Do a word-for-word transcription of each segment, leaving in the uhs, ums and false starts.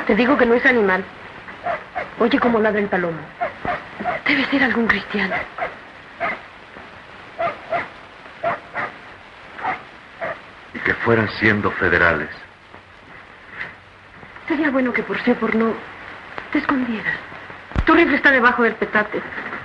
Te digo que no es animal. Oye cómo ladra el palomo. Debe ser algún cristiano. Y que fueran siendo federales. Sería bueno que por sí o por no te escondieras. Tu rifle está debajo del petate.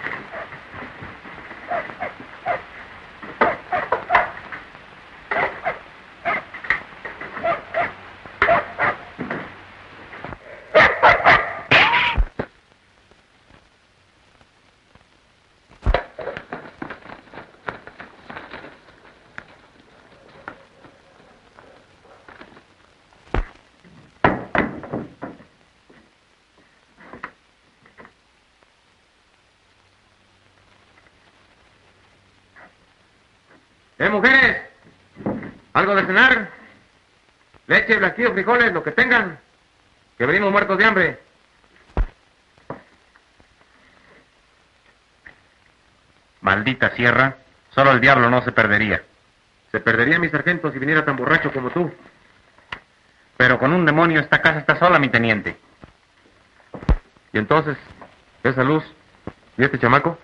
¿Eh, mujeres? ¿Algo de cenar? Leche, blasquillos, frijoles, lo que tengan. Que venimos muertos de hambre. Maldita sierra. Solo el diablo no se perdería. Se perdería mi sargento si viniera tan borracho como tú. Pero con un demonio esta casa está sola, mi teniente. ¿Y entonces? ¿Esa luz? ¿Y este chamaco?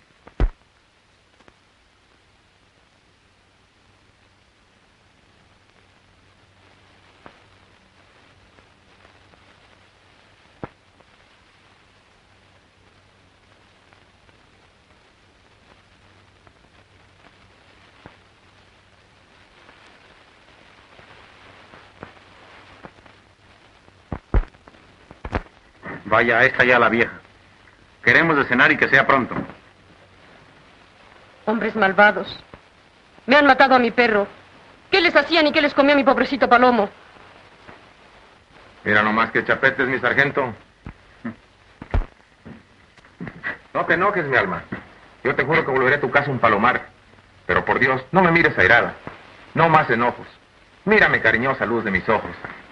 Vaya, ahí está ya la vieja. Queremos de cenar y que sea pronto. Hombres malvados. Me han matado a mi perro. ¿Qué les hacían y qué les comía mi pobrecito palomo? Mira nomás que chapetes, mi sargento. No te enojes, mi alma. Yo te juro que volveré a tu casa un palomar. Pero por Dios, no me mires airada. No más enojos. Mírame, cariñosa luz de mis ojos.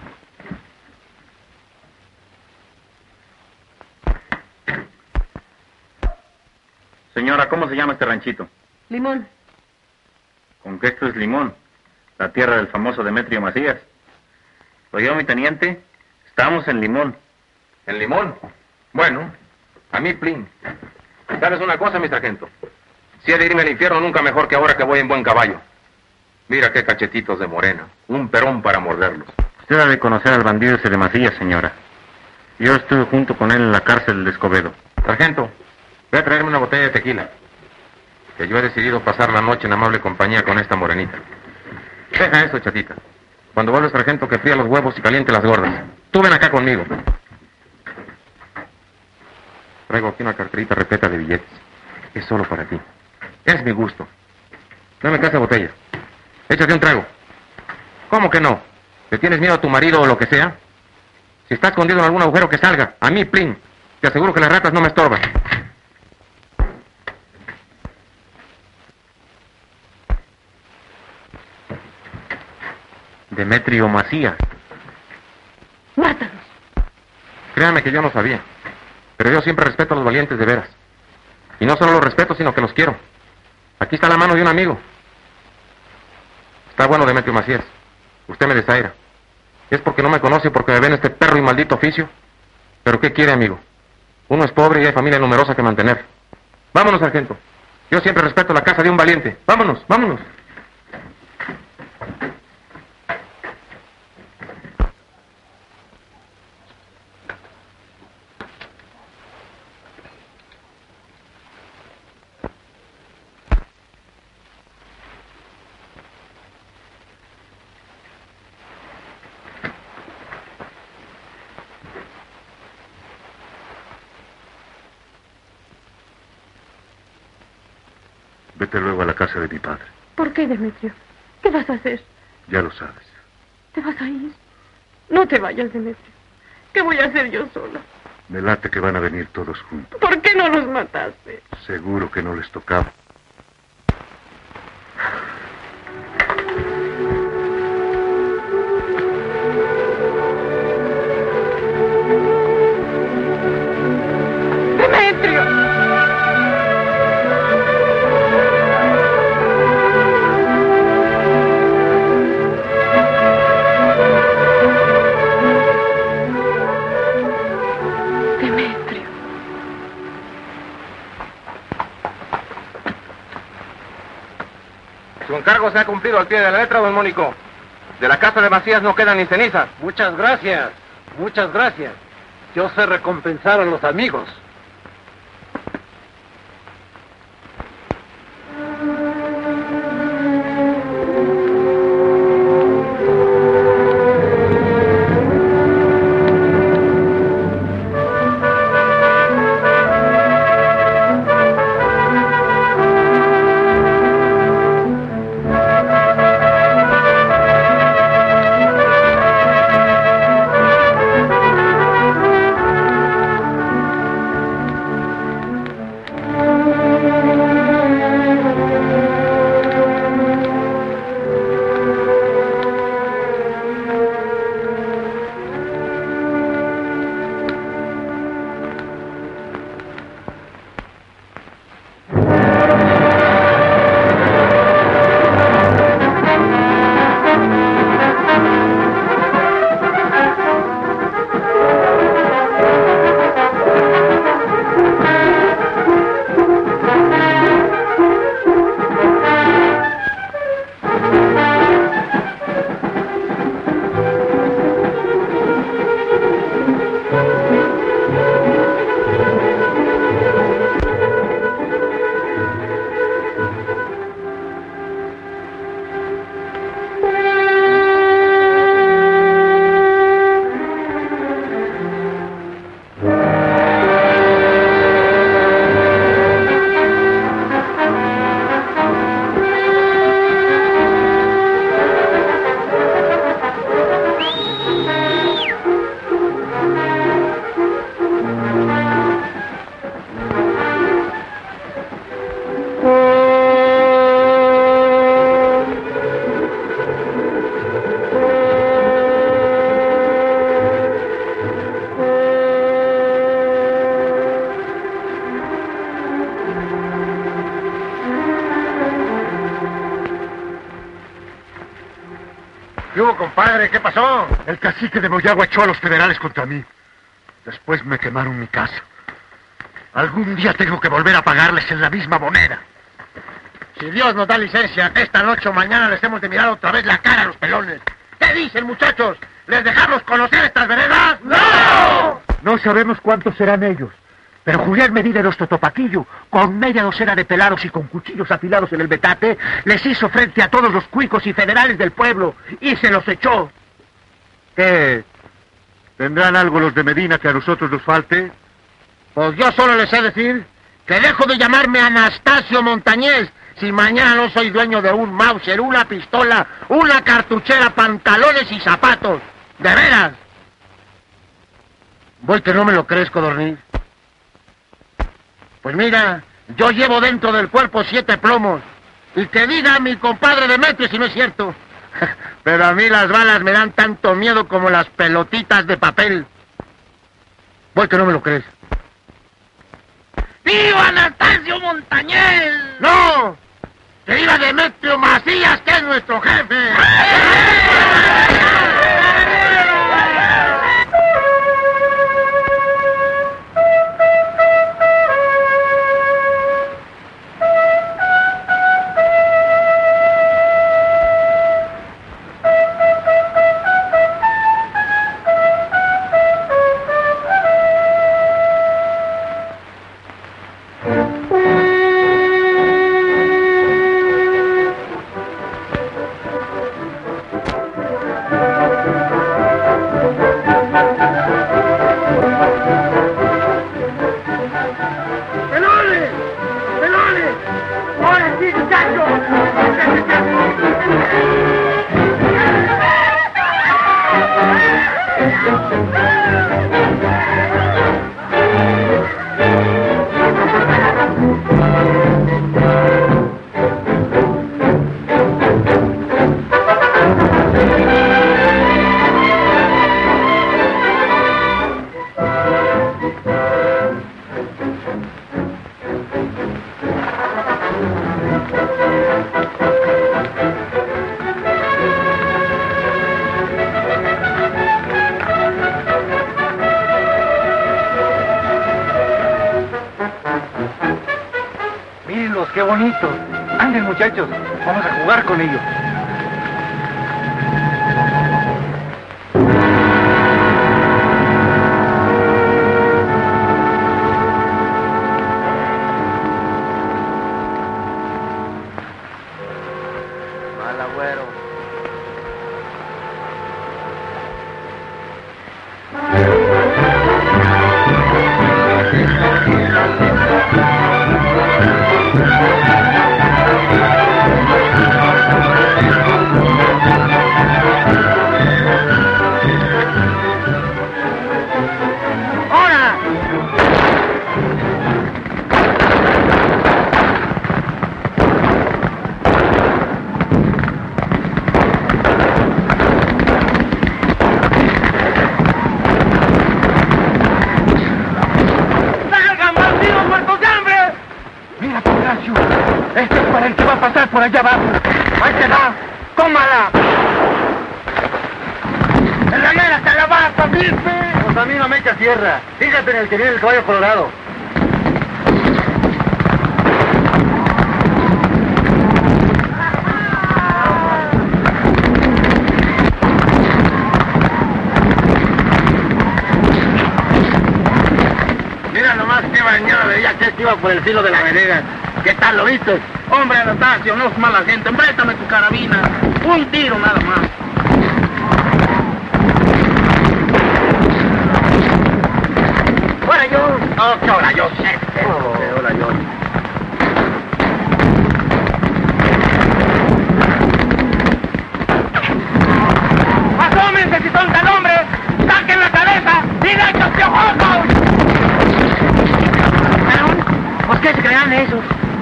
Señora, ¿cómo se llama este ranchito? Limón. ¿Con qué esto es Limón? La tierra del famoso Demetrio Macías. Oye, mi teniente, estamos en Limón. ¿En Limón? Bueno, a mí, plin. ¿Sabes una cosa, mi sargento? Si he de irme al infierno, nunca mejor que ahora que voy en buen caballo. Mira qué cachetitos de morena. Un perón para morderlos. Usted ha de conocer al bandido ese de Macías, señora. Yo estuve junto con él en la cárcel de Escobedo. Sargento, ve a traerme una botella de tequila. Que yo he decidido pasar la noche en amable compañía con esta morenita. Deja eso, chatita. Cuando vuelva el sargento, que fría los huevos y caliente las gordas. Tú ven acá conmigo. Traigo aquí una carterita repleta de billetes. Es solo para ti. Es mi gusto. Dame acá esa botella. Échate un trago. ¿Cómo que no? ¿Le tienes miedo a tu marido o lo que sea? Si está escondido en algún agujero, que salga. A mí, plin. Te aseguro que las ratas no me estorban. Demetrio Macías. Mátalos. Créame que yo no sabía. Pero yo siempre respeto a los valientes de veras. Y no solo los respeto, sino que los quiero. Aquí está la mano de un amigo. Está bueno, Demetrio Macías. Usted me desaira. Es porque no me conoce o porque me ve en este perro y maldito oficio. Pero ¿qué quiere, amigo? Uno es pobre y hay familia numerosa que mantener. Vámonos, sargento. Yo siempre respeto la casa de un valiente. Vámonos, vámonos. Vete luego a la casa de mi padre. ¿Por qué, Demetrio? ¿Qué vas a hacer? Ya lo sabes. ¿Te vas a ir? No te vayas, Demetrio. ¿Qué voy a hacer yo sola? Me late que van a venir todos juntos. ¿Por qué no los mataste? Seguro que no les tocaba. ¡Demetrio! Su encargo se ha cumplido al pie de la letra, don Mónico. De la casa de Macías no quedan ni cenizas. Muchas gracias, muchas gracias. Yo sé recompensar a los amigos. ¿Qué hubo, compadre? ¿Qué pasó? El cacique de Moyagua echó a los federales contra mí. Después me quemaron mi casa. Algún día tengo que volver a pagarles en la misma moneda. Si Dios nos da licencia, esta noche o mañana les hemos de mirar otra vez la cara a los pelones. ¿Qué dicen, muchachos? ¿Les dejamos conocer estas veredas? ¡No! No sabemos cuántos serán ellos. Pero Julián Medina y los Totopaquillo, con media docena de pelados y con cuchillos afilados en el metate, les hizo frente a todos los cuicos y federales del pueblo y se los echó. ¿Qué? ¿Tendrán algo los de Medina que a nosotros nos falte? Pues yo solo les sé decir que dejo de llamarme Anastasio Montañés si mañana no soy dueño de un Mauser, una pistola, una cartuchera, pantalones y zapatos. ¡De veras! Voy que no me lo crees, Codorniz. Pues mira, yo llevo dentro del cuerpo siete plomos. Y que diga mi compadre Demetrio si no es cierto. Pero a mí las balas me dan tanto miedo como las pelotitas de papel. Voy que no me lo crees. ¡Viva Anastasio Montañés! ¡No! ¡Que viva Demetrio Macías, que es nuestro jefe! ¡Qué bonito! Anden, muchachos, vamos a jugar con ellos. Mal agüero. Este es para el que va a pasar por allá abajo. ¡Ahí te da! ¡Tómala! ¡En la mera te la vas, Felipe! Pues a mí no me echa tierra. Fíjate en el que viene el caballo colorado. Mira nomás qué bañado veía que iba por el filo de la vereda. ¿Qué tal lo viste? Hombre, Anastasio, no es mala gente. Préstame tu carabina. Un tiro nada más. ¡Hola, yo! ¡Oh, qué hola, yo! ¡Qué hola, yo! ¡Asómense si son tan hombres! ¡Saquen la cabeza! ¡Y den los piojosos! ¿Por qué se crean esos?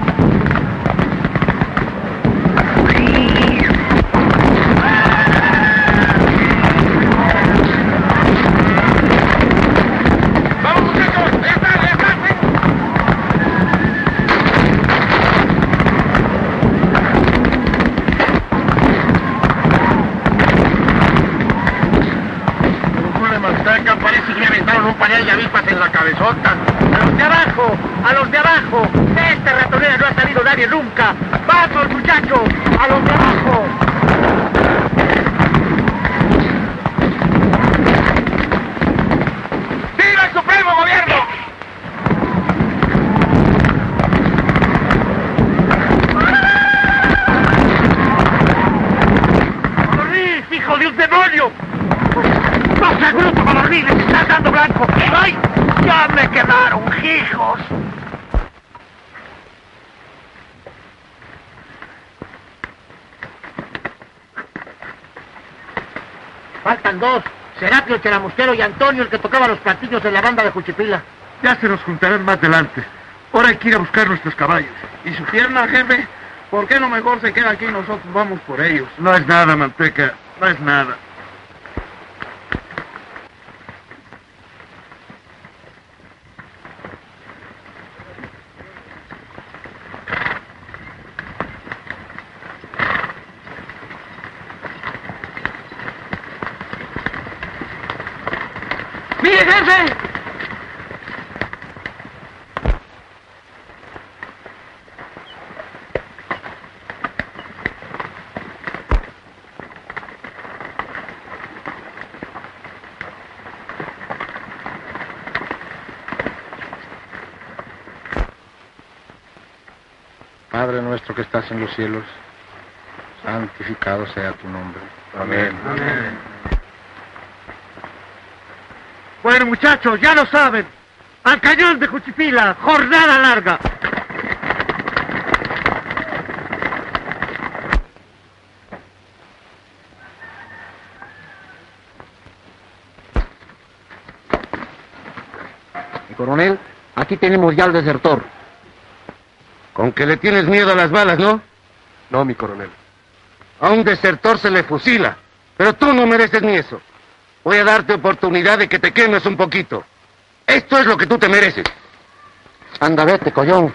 ¡Vamos, muchachos! ¡Ya está, ya está! ¡Jule, manteca! Parece que me aventaron un panel de avispas en la cabezota. ¡A los de abajo! ¡A los de abajo! ¡De esta ratonera no ha salido nadie nunca! ¡Vamos, muchachos! ¡A los de abajo! ¡Viva el Supremo Gobierno! ¡Corrí, hijo de un demonio! ¡No seas bruto, Colorrín! ¡Les estás dando blanco! ¡Ay! ¡Ya me quemaron, hijos! Faltan dos. Serapio el Cheramusquero y Antonio el que tocaba los platillos de la banda de Juchipila. Ya se nos juntarán más adelante. Ahora hay que ir a buscar nuestros caballos. ¿Y su pierna, jefe? ¿Por qué no mejor se queda aquí y nosotros vamos por ellos? No es nada, Manteca. No es nada. ¡Mire, jefe! Padre nuestro que estás en los cielos, santificado sea tu nombre. Amén. Amén. Bueno, muchachos, ya lo saben. Al cañón de Juchipila, jornada larga. Coronel, aquí tenemos ya al desertor. Con que le tienes miedo a las balas, ¿no? No, mi coronel. A un desertor se le fusila, pero tú no mereces ni eso. Voy a darte oportunidad de que te quemes un poquito. Esto es lo que tú te mereces. Anda, vete, collón.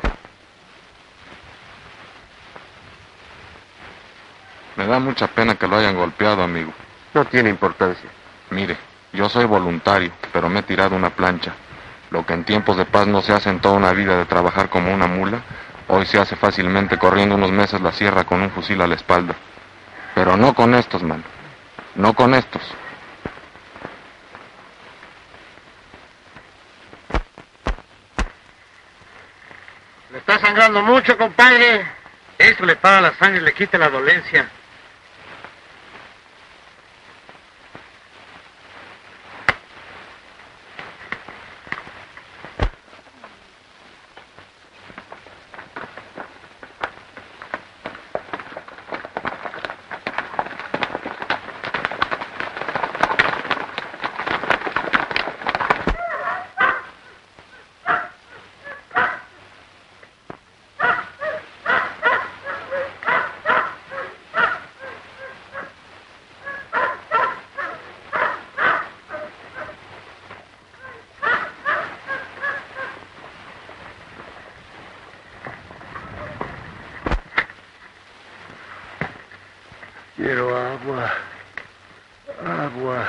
Me da mucha pena que lo hayan golpeado, amigo. No tiene importancia. Mire, yo soy voluntario, pero me he tirado una plancha. Lo que en tiempos de paz no se hace en toda una vida de trabajar como una mula, Hoy se hace fácilmente corriendo unos meses la sierra con un fusil a la espalda. Pero no con estos, man. No con estos. Le está sangrando mucho, compadre. Eso le para la sangre y le quita la dolencia. Quiero agua. Agua.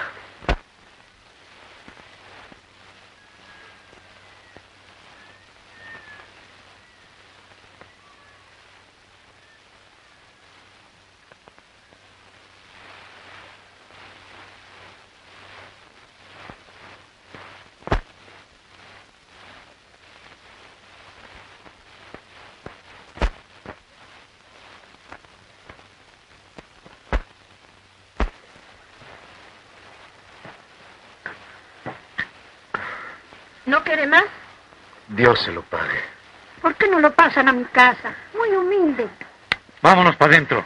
¿No quiere más? Dios se lo pague. ¿Por qué no lo pasan a mi casa? Muy humilde. Vámonos para adentro.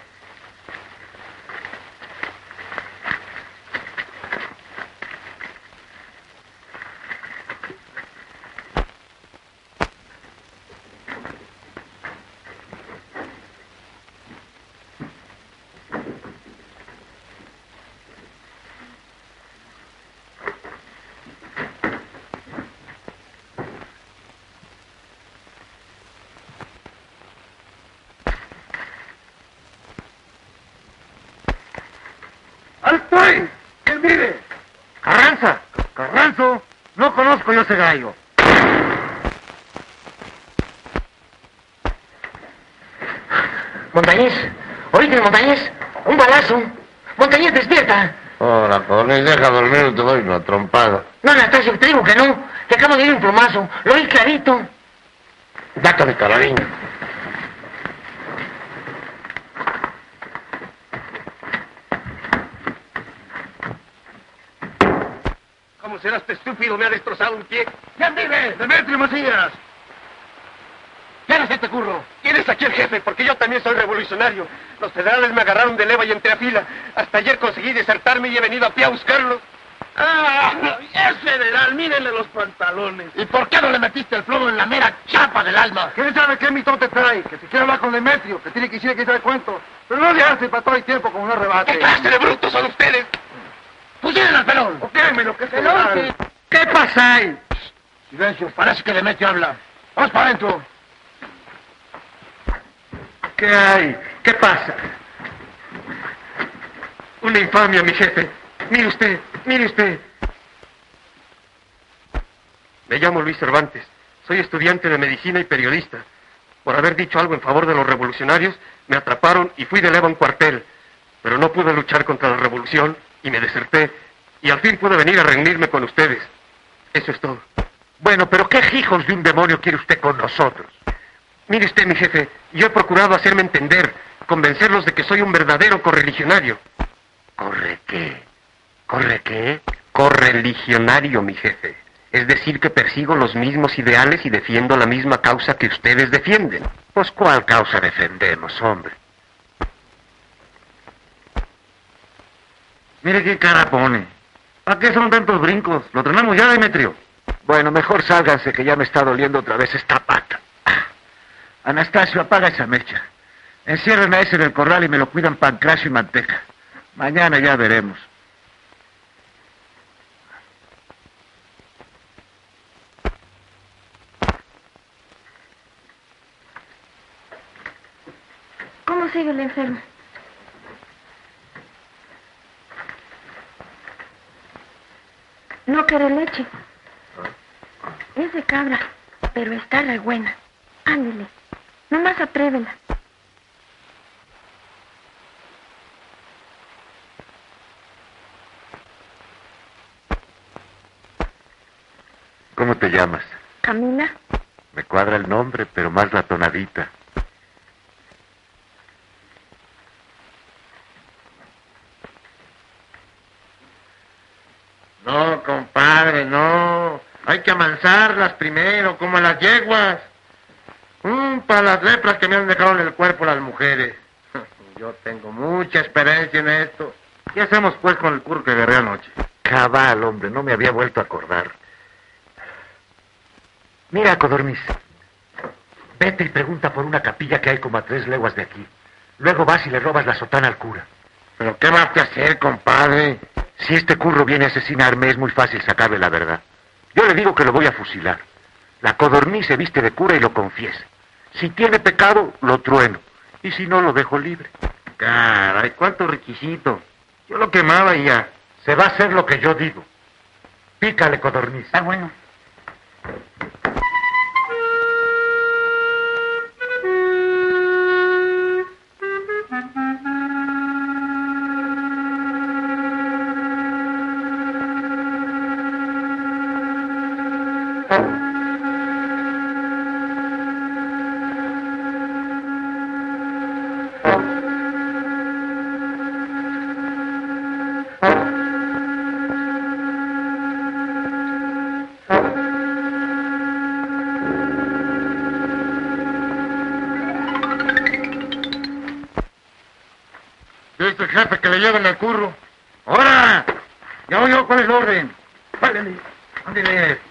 ¡Alto ahí! ¿Quién vive? Carranza. Carranzo. No conozco yo ese gallo. Montañés. Oíste, Montañés. Un balazo. Montañés, despierta. Hola, Coronel, deja dormir o te doy una trompada. No, Anastasio, te digo que no. Te acabo de ir un plomazo. Lo oí clarito. Date mi carabina. ¿Cómo será este estúpido? Me ha destrozado un pie. ¿Quién vive? Demetrio Macías. ¿Quién es este curro? ¿Quién es aquí el jefe? Porque yo también soy revolucionario. Los federales me agarraron de leva y entré a fila. Hasta ayer conseguí desertarme y he venido a pie a buscarlos. ¡Ah! ¡Es federal! ¡Mírenle los pantalones! ¿Y por qué no le metiste el plomo en la mera chapa del alma? ¿Quién sabe qué mitón te trae? Que si quiere hablar con Demetrio, que tiene que decir que sabe cuento. Pero no le hace para todo el tiempo como un rebate. ¿Qué clase de brutos son ustedes? ¡Pusieron al pelón! ¿O qué? ¿Me lo que se ¿Qué pasa ahí? Silencio, parece que Demetrio habla. Vamos para adentro. ¿Qué hay? ¿Qué pasa? Una infamia, mi jefe. Mire usted, mire usted. Me llamo Luis Cervantes. Soy estudiante de medicina y periodista. Por haber dicho algo en favor de los revolucionarios, me atraparon y fui de leva a un cuartel. Pero no pude luchar contra la revolución y me deserté. Y al fin pude venir a reunirme con ustedes. Eso es todo. Bueno, pero ¿qué hijos de un demonio quiere usted con nosotros? Mire usted, mi jefe, yo he procurado hacerme entender, convencerlos de que soy un verdadero correligionario. ¿Corre qué? ¿Corre qué? Correligionario, mi jefe. Es decir, que persigo los mismos ideales y defiendo la misma causa que ustedes defienden. Pues, ¿cuál causa defendemos, hombre? Mire qué cara pone. ¿Para qué son tantos brincos? ¿Lo tenemos ya, Demetrio? Bueno, mejor sálganse, que ya me está doliendo otra vez esta pata. Anastasio, apaga esa mecha. Enciérrenme a ese en el corral y me lo cuidan Pancracio y Manteca. Mañana ya veremos. ¿Cómo sigue el enfermo? No quiere leche. Es de cabra, pero está re buena. Ándele. Nomás atrévela. ¿Cómo te llamas? Camila. Me cuadra el nombre, pero más la tonadita. No, compadre, no. Hay que amansarlas primero, como a las yeguas. Mm, para las lepras que me han dejado en el cuerpo las mujeres. Yo tengo mucha experiencia en esto. ¿Qué hacemos pues con el curro que agarré anoche? Cabal, hombre, no me había vuelto a acordar. Mira, Codorniz. Vete y pregunta por una capilla que hay como a tres leguas de aquí. Luego vas y le robas la sotana al cura. ¿Pero qué vas a hacer, compadre? Si este curro viene a asesinarme, es muy fácil sacarle la verdad. Yo le digo que lo voy a fusilar. La Codorniz se viste de cura y lo confiesa. Si tiene pecado, lo trueno. Y si no, lo dejo libre. Caray, cuánto requisito. Yo lo quemaba y ya. Se va a hacer lo que yo digo. Pícale, Codorniz. Está bueno. Dice el jefe que le lleven al curro. ¡Ahora! Ya oyó cuál es el orden. Váyale, ándale.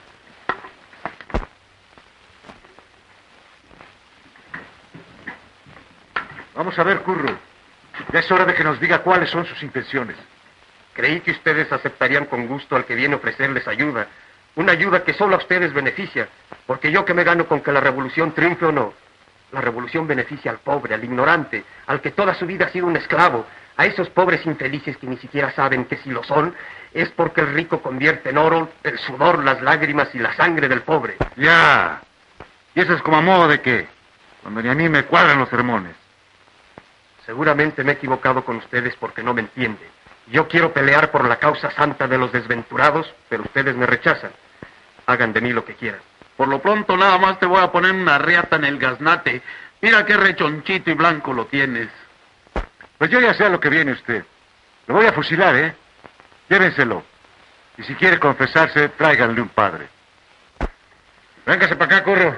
Vamos a ver, curro. Ya es hora de que nos diga cuáles son sus intenciones. Creí que ustedes aceptarían con gusto al que viene a ofrecerles ayuda. Una ayuda que solo a ustedes beneficia. Porque yo que me gano con que la revolución triunfe o no. La revolución beneficia al pobre, al ignorante, al que toda su vida ha sido un esclavo. A esos pobres infelices que ni siquiera saben que si lo son, es porque el rico convierte en oro el sudor, las lágrimas y la sangre del pobre. Ya. ¿Y eso es como a modo de qué? Cuando ni a mí me cuadran los sermones. Seguramente me he equivocado con ustedes porque no me entienden. Yo quiero pelear por la causa santa de los desventurados, pero ustedes me rechazan. Hagan de mí lo que quieran. Por lo pronto nada más te voy a poner una riata en el gaznate. Mira qué rechonchito y blanco lo tienes. Pues yo ya sé a lo que viene usted. Lo voy a fusilar, ¿eh? Llévenselo. Y si quiere confesarse, tráiganle un padre. Véngase para acá, curro.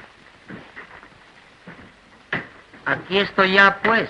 Aquí estoy ya, pues.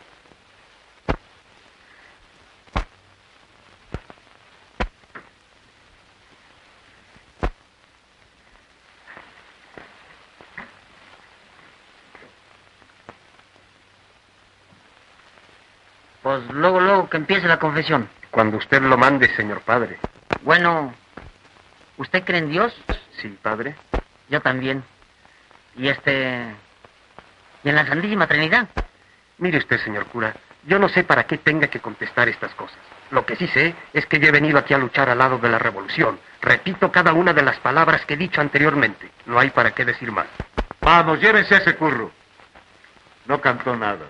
Pues luego, luego que empiece la confesión. Cuando usted lo mande, señor padre. Bueno, ¿usted cree en Dios? Sí, padre. Yo también. Y este... ¿Y en la Santísima Trinidad? Mire usted, señor cura, yo no sé para qué tenga que contestar estas cosas. Lo que sí sé es que yo he venido aquí a luchar al lado de la revolución. Repito cada una de las palabras que he dicho anteriormente. No hay para qué decir más. Vamos, llévense a ese curro. No cantó nada.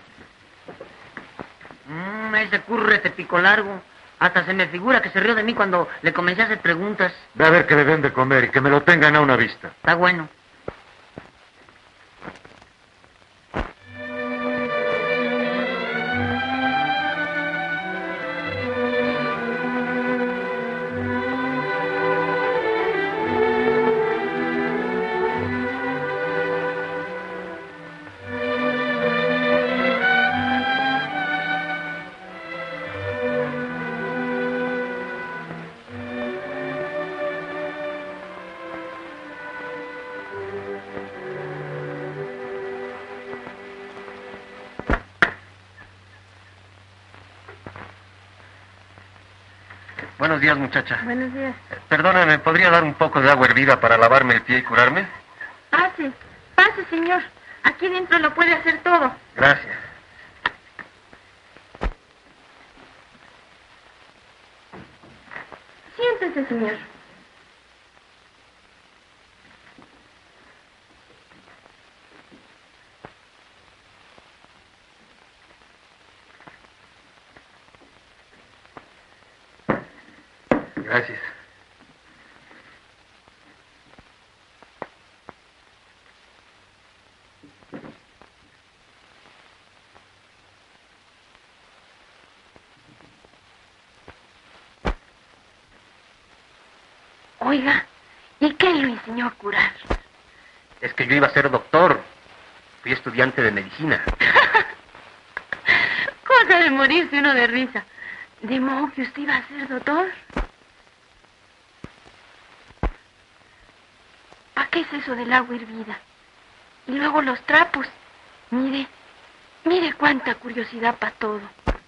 Mmm, ese curre te pico largo. Hasta se me figura que se rió de mí cuando le comencé a hacer preguntas. Ve a ver qué le den de comer y que me lo tengan a una vista. Está bueno. Buenos días, muchacha. Buenos días. Perdóname, ¿podría dar un poco de agua hervida para lavarme el pie y curarme? Pase, pase, señor. Aquí dentro lo puede hacer todo. Gracias. Siéntese, señor. Gracias. Oiga, ¿y qué lo enseñó a curar? Es que yo iba a ser doctor. Fui estudiante de medicina. Cosa de morirse uno de risa. ¿De modo que usted iba a ser doctor? ¿Para qué es eso del agua hervida? Y luego los trapos. Mire, mire cuánta curiosidad para todo.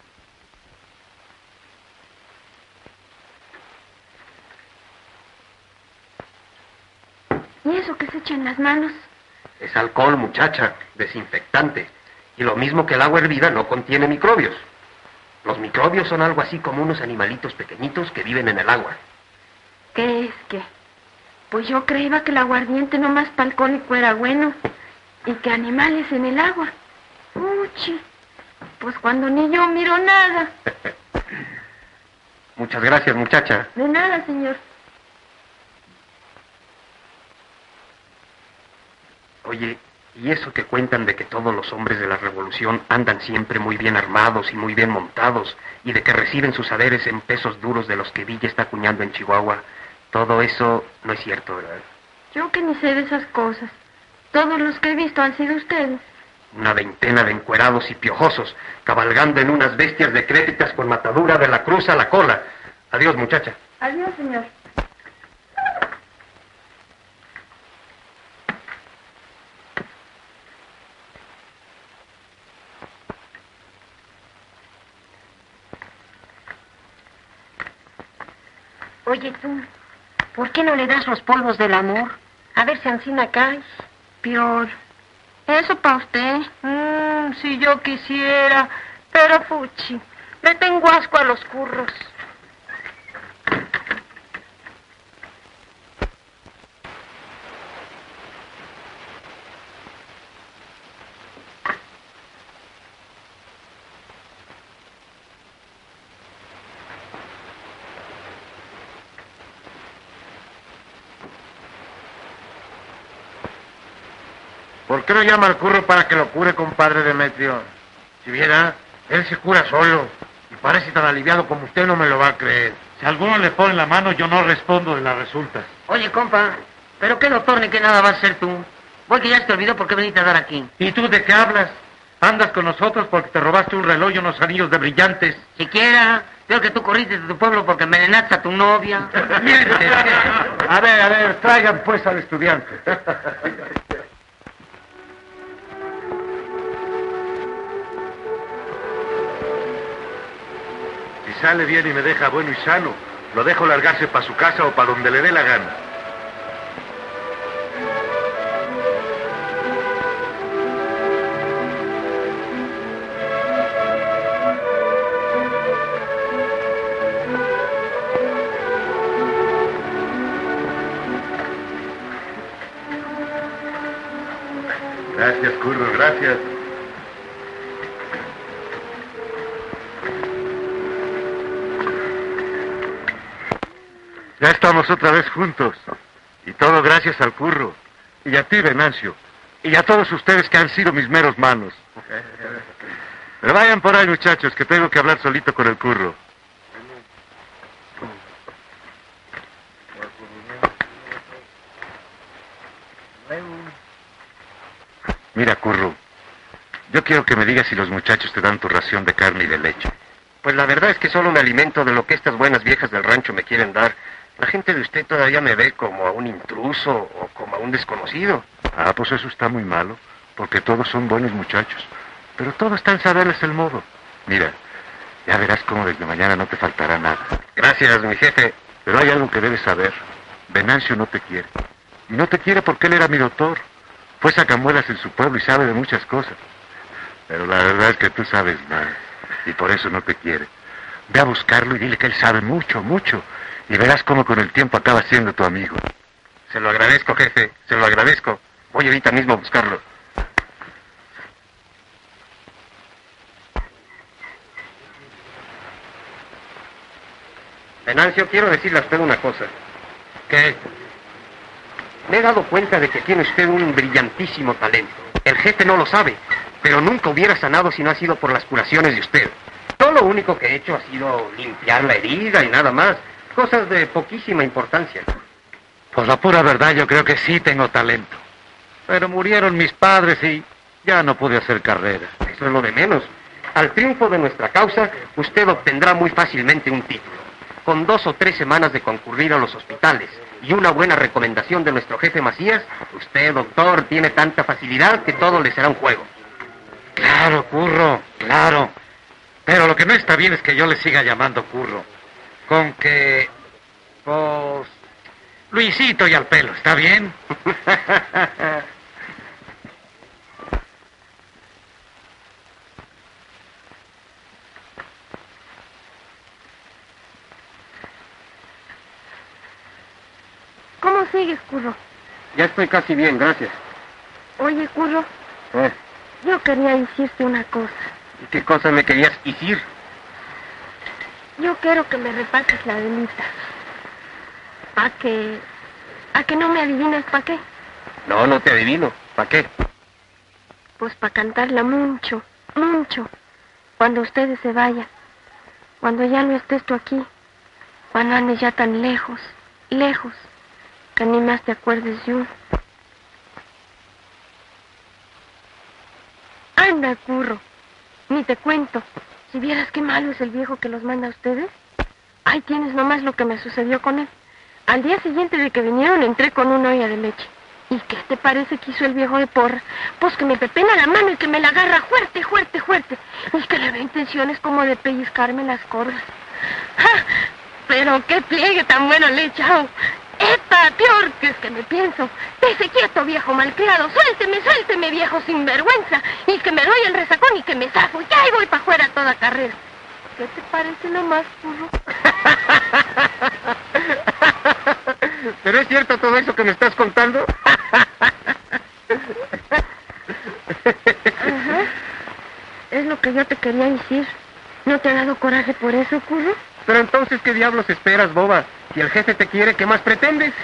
¿Y eso que se echa en las manos? Es alcohol, muchacha, desinfectante. Y lo mismo que el agua hervida no contiene microbios. Los microbios son algo así como unos animalitos pequeñitos que viven en el agua. ¿Qué es que? Pues yo creía que el aguardiente nomás para alcohólico era bueno. Y que animales en el agua. Uchi, pues cuando ni yo miro nada. Muchas gracias, muchacha. De nada, señor. Oye, ¿y eso que cuentan de que todos los hombres de la revolución andan siempre muy bien armados y muy bien montados y de que reciben sus saberes en pesos duros de los que Villa está acuñando en Chihuahua? Todo eso no es cierto, ¿verdad? Yo que ni sé de esas cosas. Todos los que he visto han sido ustedes. Una veintena de encuerados y piojosos, cabalgando en unas bestias decrépitas con matadura de la cruz a la cola. Adiós, muchacha. Adiós, señor. Oye, tú, ¿por qué no le das los polvos del amor? A ver si ansina cae. Peor. Eso para usted. Mm, si yo quisiera. Pero, fuchi, le tengo asco a los curros. ¿Por qué no llama al curro para que lo cure, compadre Demetrio? Si viera, él se cura solo. Y parece tan aliviado como usted no me lo va a creer. Si alguno le pone la mano, yo no respondo de las resultas. Oye, compa, ¿pero qué doctor ni qué nada vas a ser tú? Voy que ya se te olvidó por qué veniste a dar aquí. ¿Y tú de qué hablas? Andas con nosotros porque te robaste un reloj y unos anillos de brillantes. Siquiera, peor que tú corriste de tu pueblo porque envenenaste a tu novia. Miente. A ver, a ver, traigan pues al estudiante. Si sale bien y me deja bueno y sano, lo dejo largarse para su casa o para donde le dé la gana. Gracias, Curro, gracias. Ya estamos otra vez juntos. Y todo gracias al Curro. Y a ti, Venancio. Y a todos ustedes que han sido mis meros manos. Pero vayan por ahí, muchachos, que tengo que hablar solito con el Curro. Mira, Curro, yo quiero que me digas si los muchachos te dan tu ración de carne y de leche. Pues la verdad es que solo me alimento de lo que estas buenas viejas del rancho me quieren dar. La gente de usted todavía me ve como a un intruso o como a un desconocido. Ah, pues eso está muy malo, porque todos son buenos muchachos. Pero todo está en saberles el modo. Mira, ya verás cómo desde mañana no te faltará nada. Gracias, mi jefe. Pero hay algo que debes saber. Venancio no te quiere. Y no te quiere porque él era mi doctor. Fue sacamuelas en su pueblo y sabe de muchas cosas. Pero la verdad es que tú sabes más. Y por eso no te quiere. Ve a buscarlo y dile que él sabe mucho, mucho. Y verás cómo con el tiempo acaba siendo tu amigo. Se lo agradezco, jefe. Se lo agradezco. Voy ahorita mismo a buscarlo. Venancio, quiero decirle a usted una cosa. ¿Qué? Me he dado cuenta de que tiene usted un brillantísimo talento. El jefe no lo sabe, pero nunca hubiera sanado si no ha sido por las curaciones de usted. Yo lo único que he hecho ha sido limpiar la herida y nada más. Cosas de poquísima importancia. Pues la pura verdad, yo creo que sí tengo talento. Pero murieron mis padres y ya no pude hacer carrera. Eso es lo de menos. Al triunfo de nuestra causa, usted obtendrá muy fácilmente un título. Con dos o tres semanas de concurrir a los hospitales y una buena recomendación de nuestro jefe Macías, usted, doctor, tiene tanta facilidad que todo le será un juego. Claro, Curro, claro. Pero lo que no está bien es que yo le siga llamando Curro. Con que... pues... Luisito y al pelo, ¿está bien? ¿Cómo sigues, Curro? Ya estoy casi bien, gracias. Oye, Curro, ¿Eh? yo quería decirte una cosa. ¿Y qué cosa me querías decir? Yo quiero que me repases la delita. ¿A que... a que no me adivines para qué? No, no te adivino. ¿Para qué? Pues para cantarla mucho, mucho. Cuando ustedes se vayan. Cuando ya no estés tú aquí. Cuando andes ya tan lejos, lejos, que ni más te acuerdes de uno. Anda, Curro. Ni te cuento. Si vieras qué malo es el viejo que los manda a ustedes. Ahí tienes nomás lo que me sucedió con él. Al día siguiente de que vinieron entré con una olla de leche. ¿Y qué te parece que hizo el viejo de porra? Pues que me pepena la mano y que me la agarra fuerte, fuerte, fuerte. Y que le ve intenciones como de pellizcarme las corvas. ¡Ja! Pero qué pliegue tan bueno le he echado. ¡Epa, peor! Que es que me pienso. Dese quieto, viejo malcriado. Suélteme, suélteme, viejo sinvergüenza. Y que me doy el resacón y que me zafo. Y ahí voy para afuera toda carrera. ¿Qué te parece nomás, Curro? ¿Pero es cierto todo eso que me estás contando? Ajá. Es lo que yo te quería decir. ¿No te ha dado coraje por eso, Curro? Pero entonces, ¿qué diablos esperas, boba? Si el jefe te quiere, ¿qué más pretendes?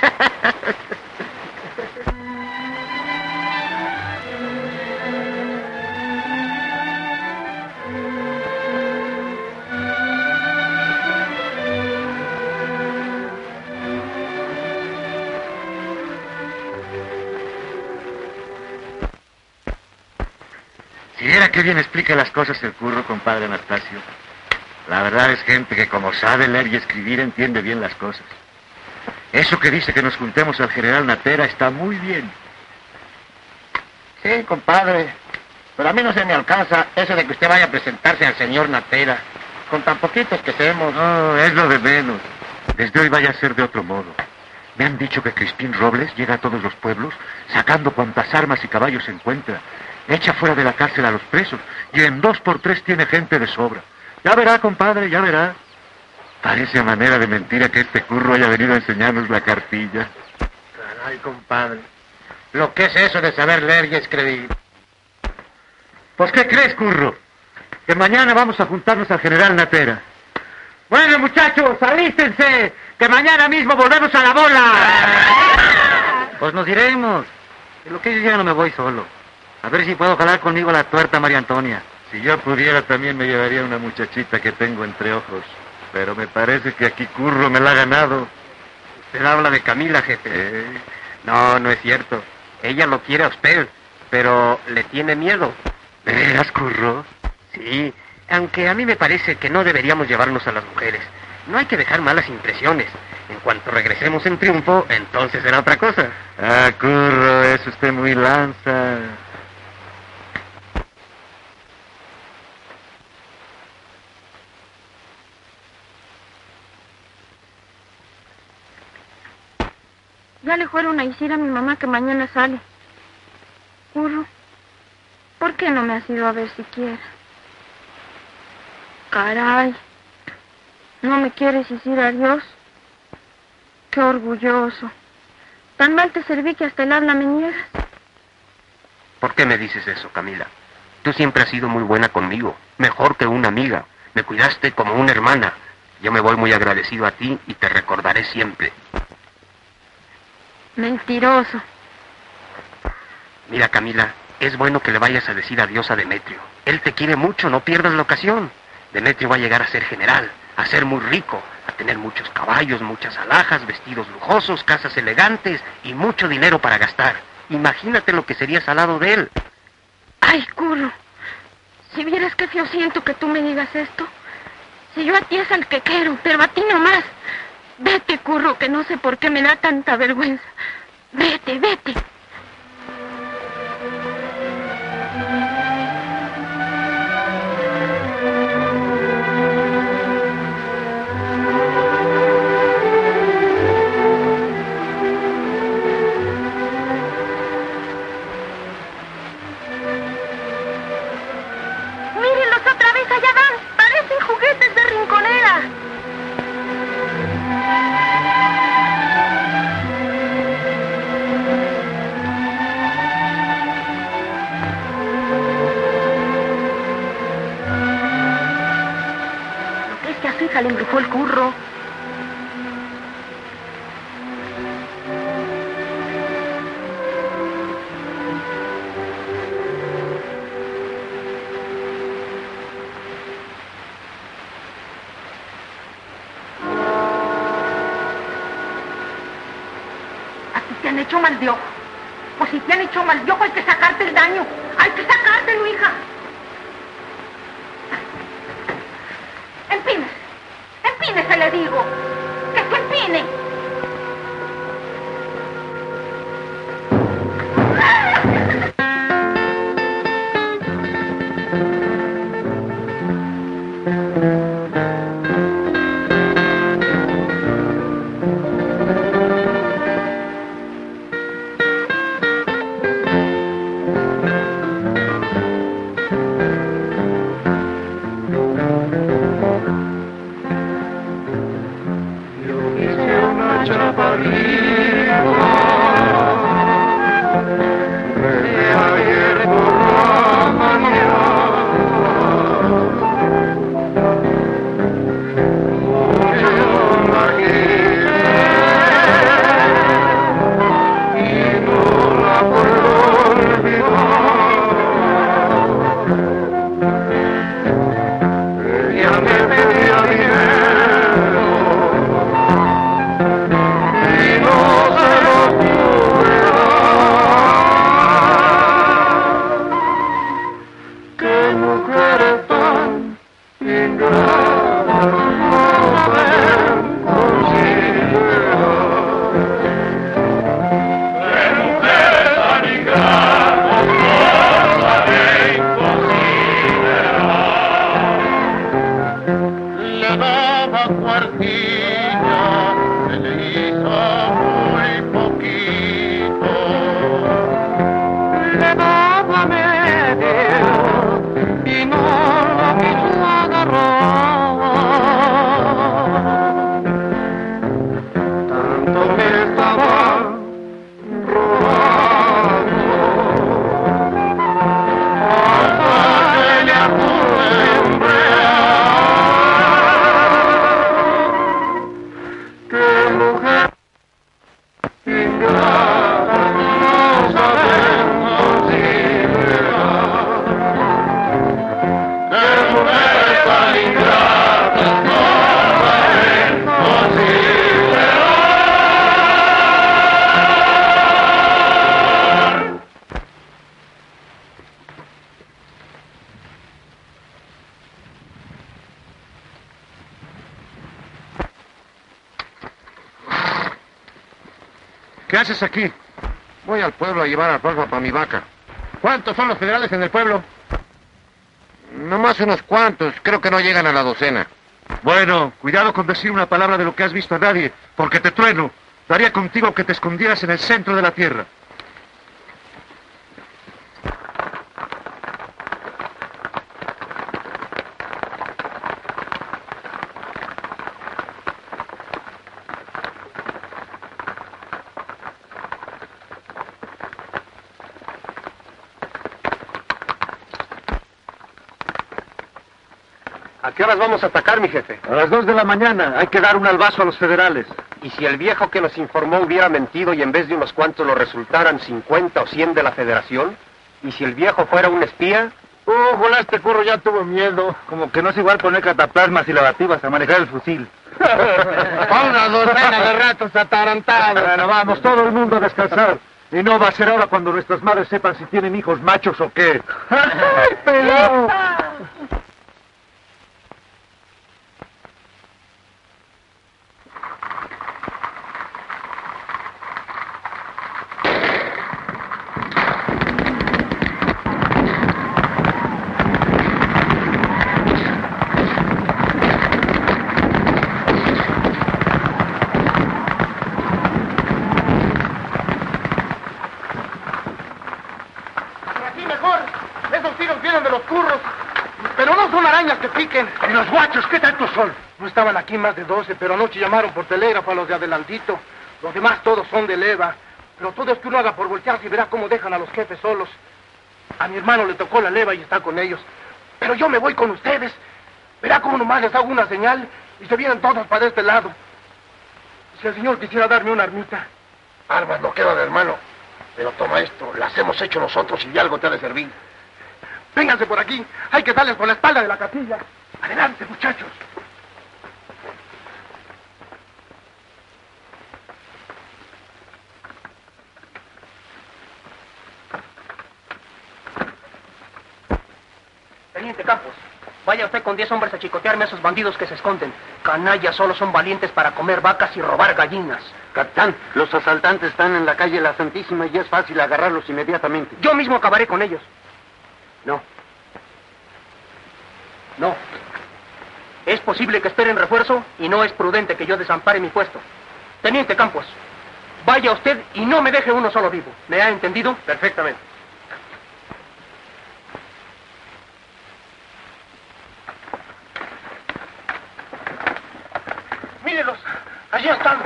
Si viera qué bien explica las cosas el Curro, compadre Anastasio. La verdad es gente que como sabe leer y escribir entiende bien las cosas. Eso que dice que nos juntemos al general Natera está muy bien. Sí, compadre. Pero a mí no se me alcanza eso de que usted vaya a presentarse al señor Natera. Con tan poquitos que seamos. No, es lo de menos. Desde hoy vaya a ser de otro modo. Me han dicho que Crispín Robles llega a todos los pueblos sacando cuantas armas y caballos encuentra. Echa fuera de la cárcel a los presos y en dos por tres tiene gente de sobra. Ya verá, compadre, ya verá. Parece a manera de mentira que este Curro haya venido a enseñarnos la cartilla. Caray, compadre. Lo que es eso de saber leer y escribir. Pues, ¿qué crees, Curro? Que mañana vamos a juntarnos al general Natera. Bueno, muchachos, alístense, que mañana mismo volvemos a la bola. Pues nos iremos. En lo que yo ya no me voy solo. A ver si puedo jalar conmigo la tuerta, María Antonia. Si yo pudiera, también me llevaría una muchachita que tengo entre ojos. Pero me parece que aquí Curro me la ha ganado. Usted habla de Camila, jefe. ¿Eh? No, no es cierto. Ella lo quiere a usted, pero le tiene miedo. ¿De veras, Curro? Sí, aunque a mí me parece que no deberíamos llevarnos a las mujeres. No hay que dejar malas impresiones. En cuanto regresemos en triunfo, entonces será otra cosa. Ah, Curro, es usted muy lanza. Ya le fueron a decir a mi mamá que mañana sale. Curro, ¿por qué no me has ido a ver siquiera? Caray, ¿no me quieres decir adiós? Qué orgulloso. Tan mal te serví que hasta el habla me niegas. ¿Por qué me dices eso, Camila? Tú siempre has sido muy buena conmigo, mejor que una amiga. Me cuidaste como una hermana. Yo me voy muy agradecido a ti y te recordaré siempre. Mentiroso. Mira, Camila, es bueno que le vayas a decir adiós a Demetrio. Él te quiere mucho, no pierdas la ocasión. Demetrio va a llegar a ser general, a ser muy rico, a tener muchos caballos, muchas alhajas, vestidos lujosos, casas elegantes y mucho dinero para gastar. Imagínate lo que serías al lado de él. Ay, Curro, si vieras qué feo siento que tú me digas esto. Si yo a ti es al que quiero, pero a ti no más. Vete, Curro, que no sé por qué me da tanta vergüenza. Vete, vete. Mírenlos otra vez, allá van. Parecen juguetes de rinconera. Lo que es que a su hija le embrujó el Curro. Te han hecho mal de ojo. Pues si te han hecho mal de ojo hay que sacarte el daño. Hay que sacártelo, hija. Empínese. Empínese, le digo. Que se empine. ¿Qué haces aquí? Voy al pueblo a llevar alfalfa para mi vaca. ¿Cuántos son los federales en el pueblo? Nomás unos cuantos, creo que no llegan a la docena. Bueno, cuidado con decir una palabra de lo que has visto a nadie, porque te trueno. Daría contigo que te escondieras en el centro de la tierra. ¿A qué horas vamos a atacar, mi jefe? A las dos de la mañana. Hay que dar un albazo a los federales. ¿Y si el viejo que nos informó hubiera mentido y en vez de unos cuantos lo resultaran cincuenta o cien de la Federación? ¿Y si el viejo fuera un espía? Ojalá este curro ya tuvo miedo. Como que no es igual poner cataplasmas y lavativas a manejar el fusil. Una docena de ratos atarantados. Bueno, vamos, todo el mundo a descansar. Y no va a ser ahora cuando nuestras madres sepan si tienen hijos machos o qué. ¡Ay, pelado! ¿Y los guachos qué tantos son? No estaban aquí más de doce, pero anoche llamaron por telégrafo a los de adelantito. Los demás todos son de leva. Pero todo es que uno haga por voltearse y verá cómo dejan a los jefes solos. A mi hermano le tocó la leva y está con ellos. Pero yo me voy con ustedes. Verá cómo nomás les hago una señal y se vienen todos para este lado. Si el señor quisiera darme una armita. Armas no quedan, hermano. Pero toma esto, las hemos hecho nosotros y de algo te ha de servir. Vénganse por aquí. Hay que darles por la espalda de la capilla. Adelante, muchachos. Teniente Campos, vaya usted con diez hombres a chicotearme a esos bandidos que se esconden. Canallas solo son valientes para comer vacas y robar gallinas. Capitán, los asaltantes están en la calle La Santísima y es fácil agarrarlos inmediatamente. Yo mismo acabaré con ellos. No. No. Es posible que esperen refuerzo y no es prudente que yo desampare mi puesto. Teniente Campos, vaya usted y no me deje uno solo vivo. ¿Me ha entendido? Perfectamente. Mírenlos, allí están.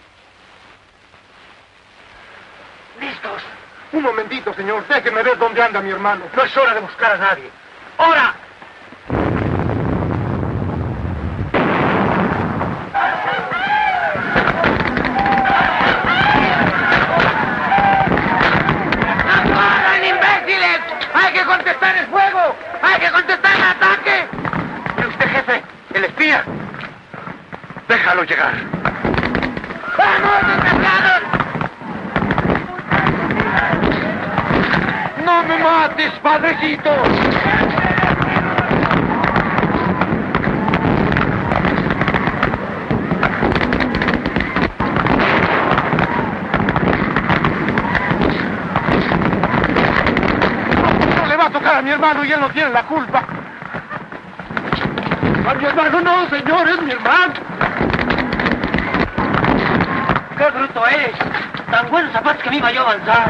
¿Listos? Un momentito, señor. Déjeme ver dónde anda mi hermano. No es hora de buscar a nadie. ¡Hora! ¡Hay que contestar el fuego! ¡Hay que contestar el ataque! ¿Y usted, jefe? ¿El espía? Déjalo llegar. ¡Vamos, desgraciados! ¡No me mates, padrecito! A mi hermano y él no tiene la culpa. A mi hermano no, señor, es mi hermano. ¡Qué bruto eres! Tan buenos zapatos que me iba yo a avanzar.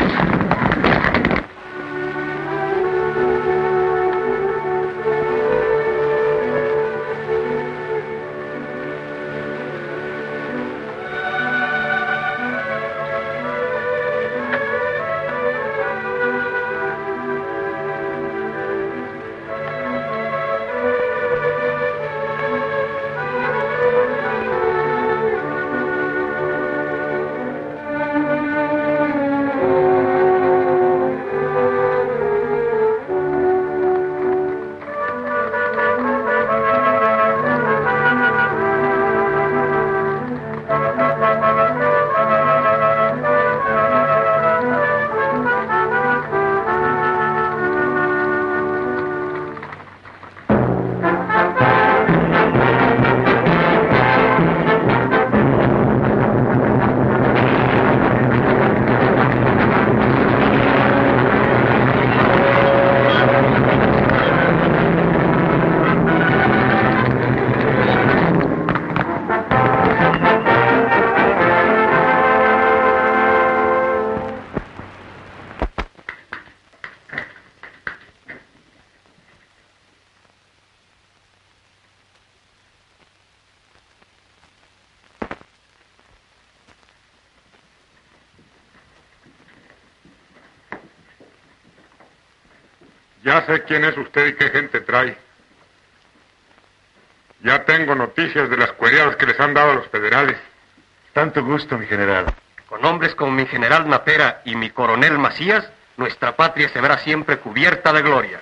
Ya sé quién es usted y qué gente trae. Ya tengo noticias de las cuereadas que les han dado a los federales. Tanto gusto, mi general. Con hombres como mi general Natera y mi coronel Macías, nuestra patria se verá siempre cubierta de gloria.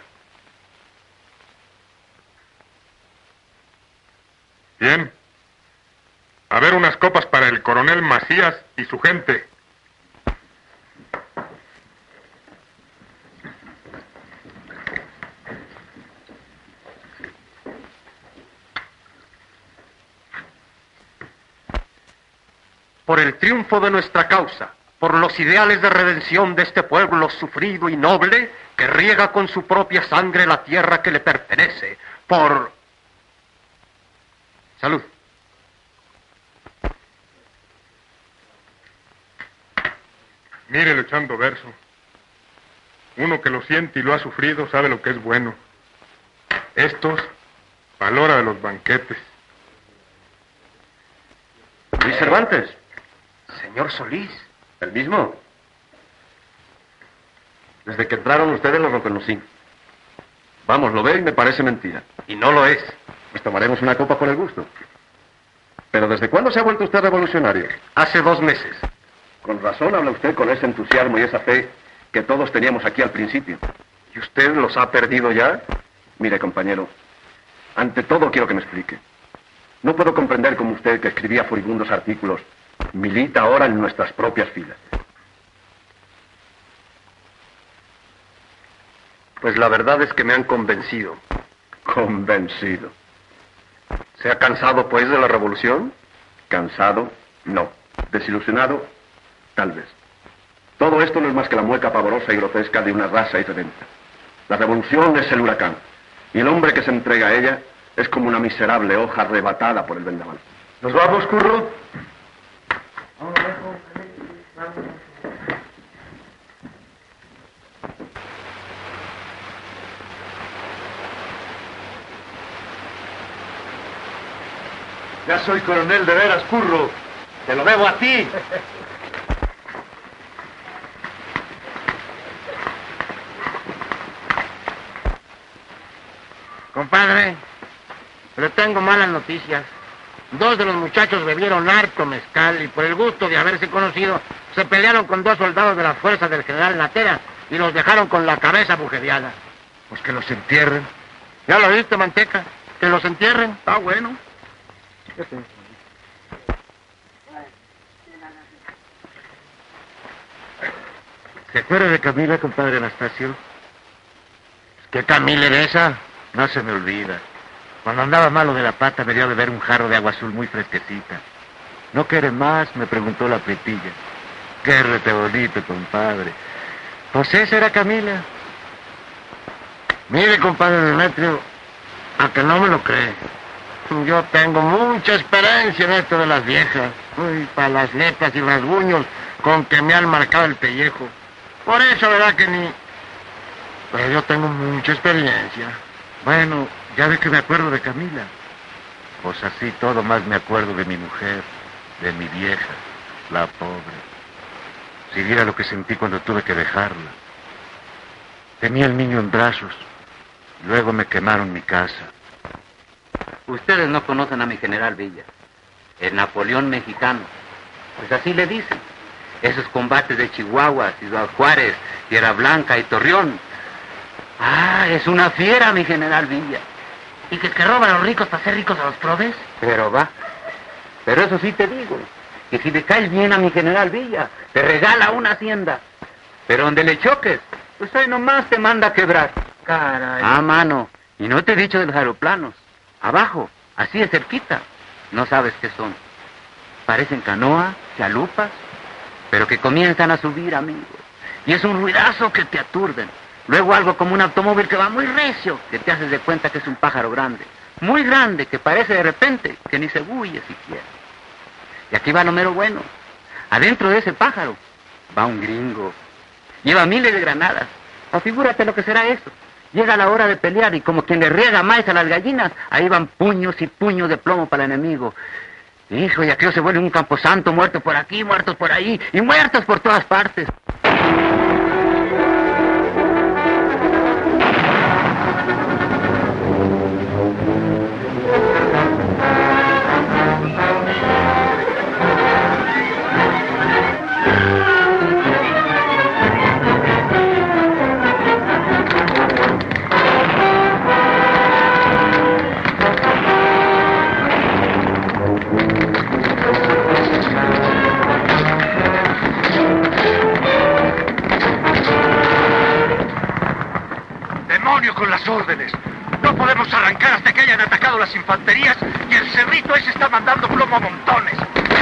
Bien. A ver unas copas para el coronel Macías y su gente. Por el triunfo de nuestra causa, por los ideales de redención de este pueblo sufrido y noble, que riega con su propia sangre la tierra que le pertenece, por... Salud. Mírelo echando verso. Uno que lo siente y lo ha sufrido sabe lo que es bueno. Estos, valora de los banquetes. Luis Cervantes. Señor Solís. ¿El mismo? Desde que entraron ustedes los reconocí. Vamos, lo ve y me parece mentira. Y no lo es. Pues tomaremos una copa por el gusto. ¿Pero desde cuándo se ha vuelto usted revolucionario? Hace dos meses. Con razón habla usted con ese entusiasmo y esa fe que todos teníamos aquí al principio. ¿Y usted los ha perdido ya? Mire, compañero, ante todo quiero que me explique. No puedo comprender como usted, que escribía furibundos artículos, milita ahora en nuestras propias filas. Pues la verdad es que me han convencido. Convencido. ¿Se ha cansado, pues, de la revolución? Cansado, no. Desilusionado, tal vez. Todo esto no es más que la mueca pavorosa y grotesca de una raza diferente. La revolución es el huracán, y el hombre que se entrega a ella es como una miserable hoja arrebatada por el vendaval. ¿Nos vamos, Curro? Ya soy coronel de veras, Curro. Te lo debo a ti. Compadre, le tengo malas noticias. Dos de los muchachos bebieron harto mezcal y por el gusto de haberse conocido, se pelearon con dos soldados de las fuerzas del general Natera y los dejaron con la cabeza agujereada. Pues que los entierren. ¿Ya lo viste, Manteca? Que los entierren. Está bueno. ¿Se acuerda de Camila, compadre Anastasio? ¿Qué Camila era esa? No se me olvida. Cuando andaba malo de la pata me dio a beber un jarro de agua azul muy fresquecita. ¿No quiere más?, me preguntó la pletilla. Qué rete bonito, compadre. Pues esa era Camila. Mire, compadre Demetrio, a que no me lo cree. Yo tengo mucha experiencia en esto de las viejas. Uy, para las letras y rasguños con que me han marcado el pellejo. Por eso, ¿verdad que ni...? Pero yo tengo mucha experiencia. Bueno, ya ve que me acuerdo de Camila. Pues así todo más me acuerdo de mi mujer, de mi vieja, la pobre. Si viera lo que sentí cuando tuve que dejarla. Tenía el niño en brazos. Luego me quemaron mi casa. Ustedes no conocen a mi general Villa, el Napoleón mexicano. Pues así le dicen. Esos combates de Chihuahua, Ciudad Juárez, Tierra Blanca y Torreón. Ah, es una fiera mi general Villa. ¿Y que, que roban a los ricos para ser ricos a los probes? Pero va. Pero eso sí te digo, que si le caes bien a mi general Villa, te regala una hacienda. Pero donde le choques, pues ahí nomás te manda a quebrar. Caray. Ah, mano, y no te he dicho de los aeroplanos. Abajo, así de cerquita. No sabes qué son. Parecen canoas, chalupas, pero que comienzan a subir, amigo. Y es un ruidazo que te aturden. Luego algo como un automóvil que va muy recio, que te haces de cuenta que es un pájaro grande. Muy grande, que parece de repente que ni se bulle siquiera. Y aquí va lo mero bueno. Adentro de ese pájaro va un gringo. Lleva miles de granadas. O figúrate lo que será eso. Llega la hora de pelear y como quien le riega maíz a las gallinas, ahí van puños y puños de plomo para el enemigo. Hijo, y aquello se vuelve un camposanto, muertos por aquí, muertos por ahí, y muertos por todas partes. a arrancar hasta que hayan atacado las infanterías y el cerrito ese está mandando plomo a montones.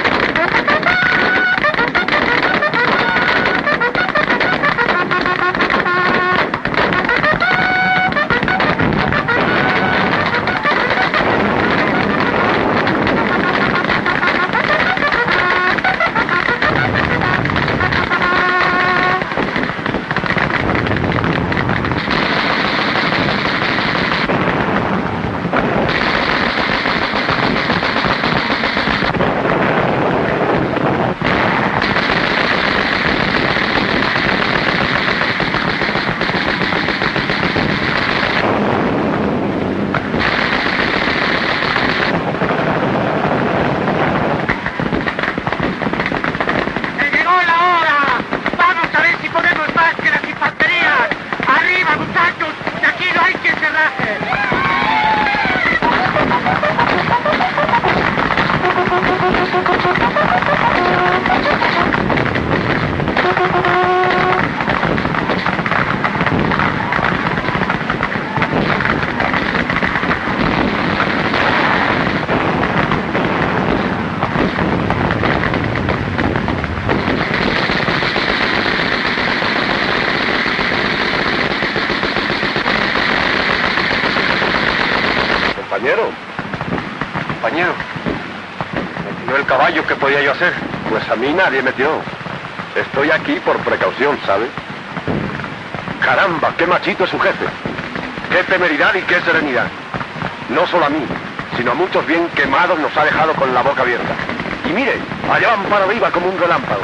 Compañero, compañero, ¿me tiró el caballo? ¿Qué podía yo hacer? Pues a mí nadie me tiró. Estoy aquí por precaución, ¿sabe? Caramba, qué machito es su jefe. Qué temeridad y qué serenidad. No solo a mí, sino a muchos bien quemados nos ha dejado con la boca abierta. Y mire, allá van para arriba como un relámpago.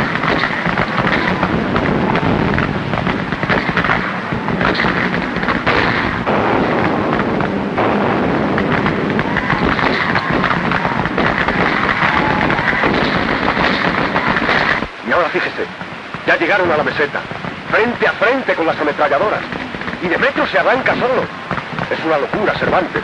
Ahora fíjese, ya llegaron a la meseta, frente a frente con las ametralladoras, y Demetrio se arranca solo. Es una locura, Cervantes.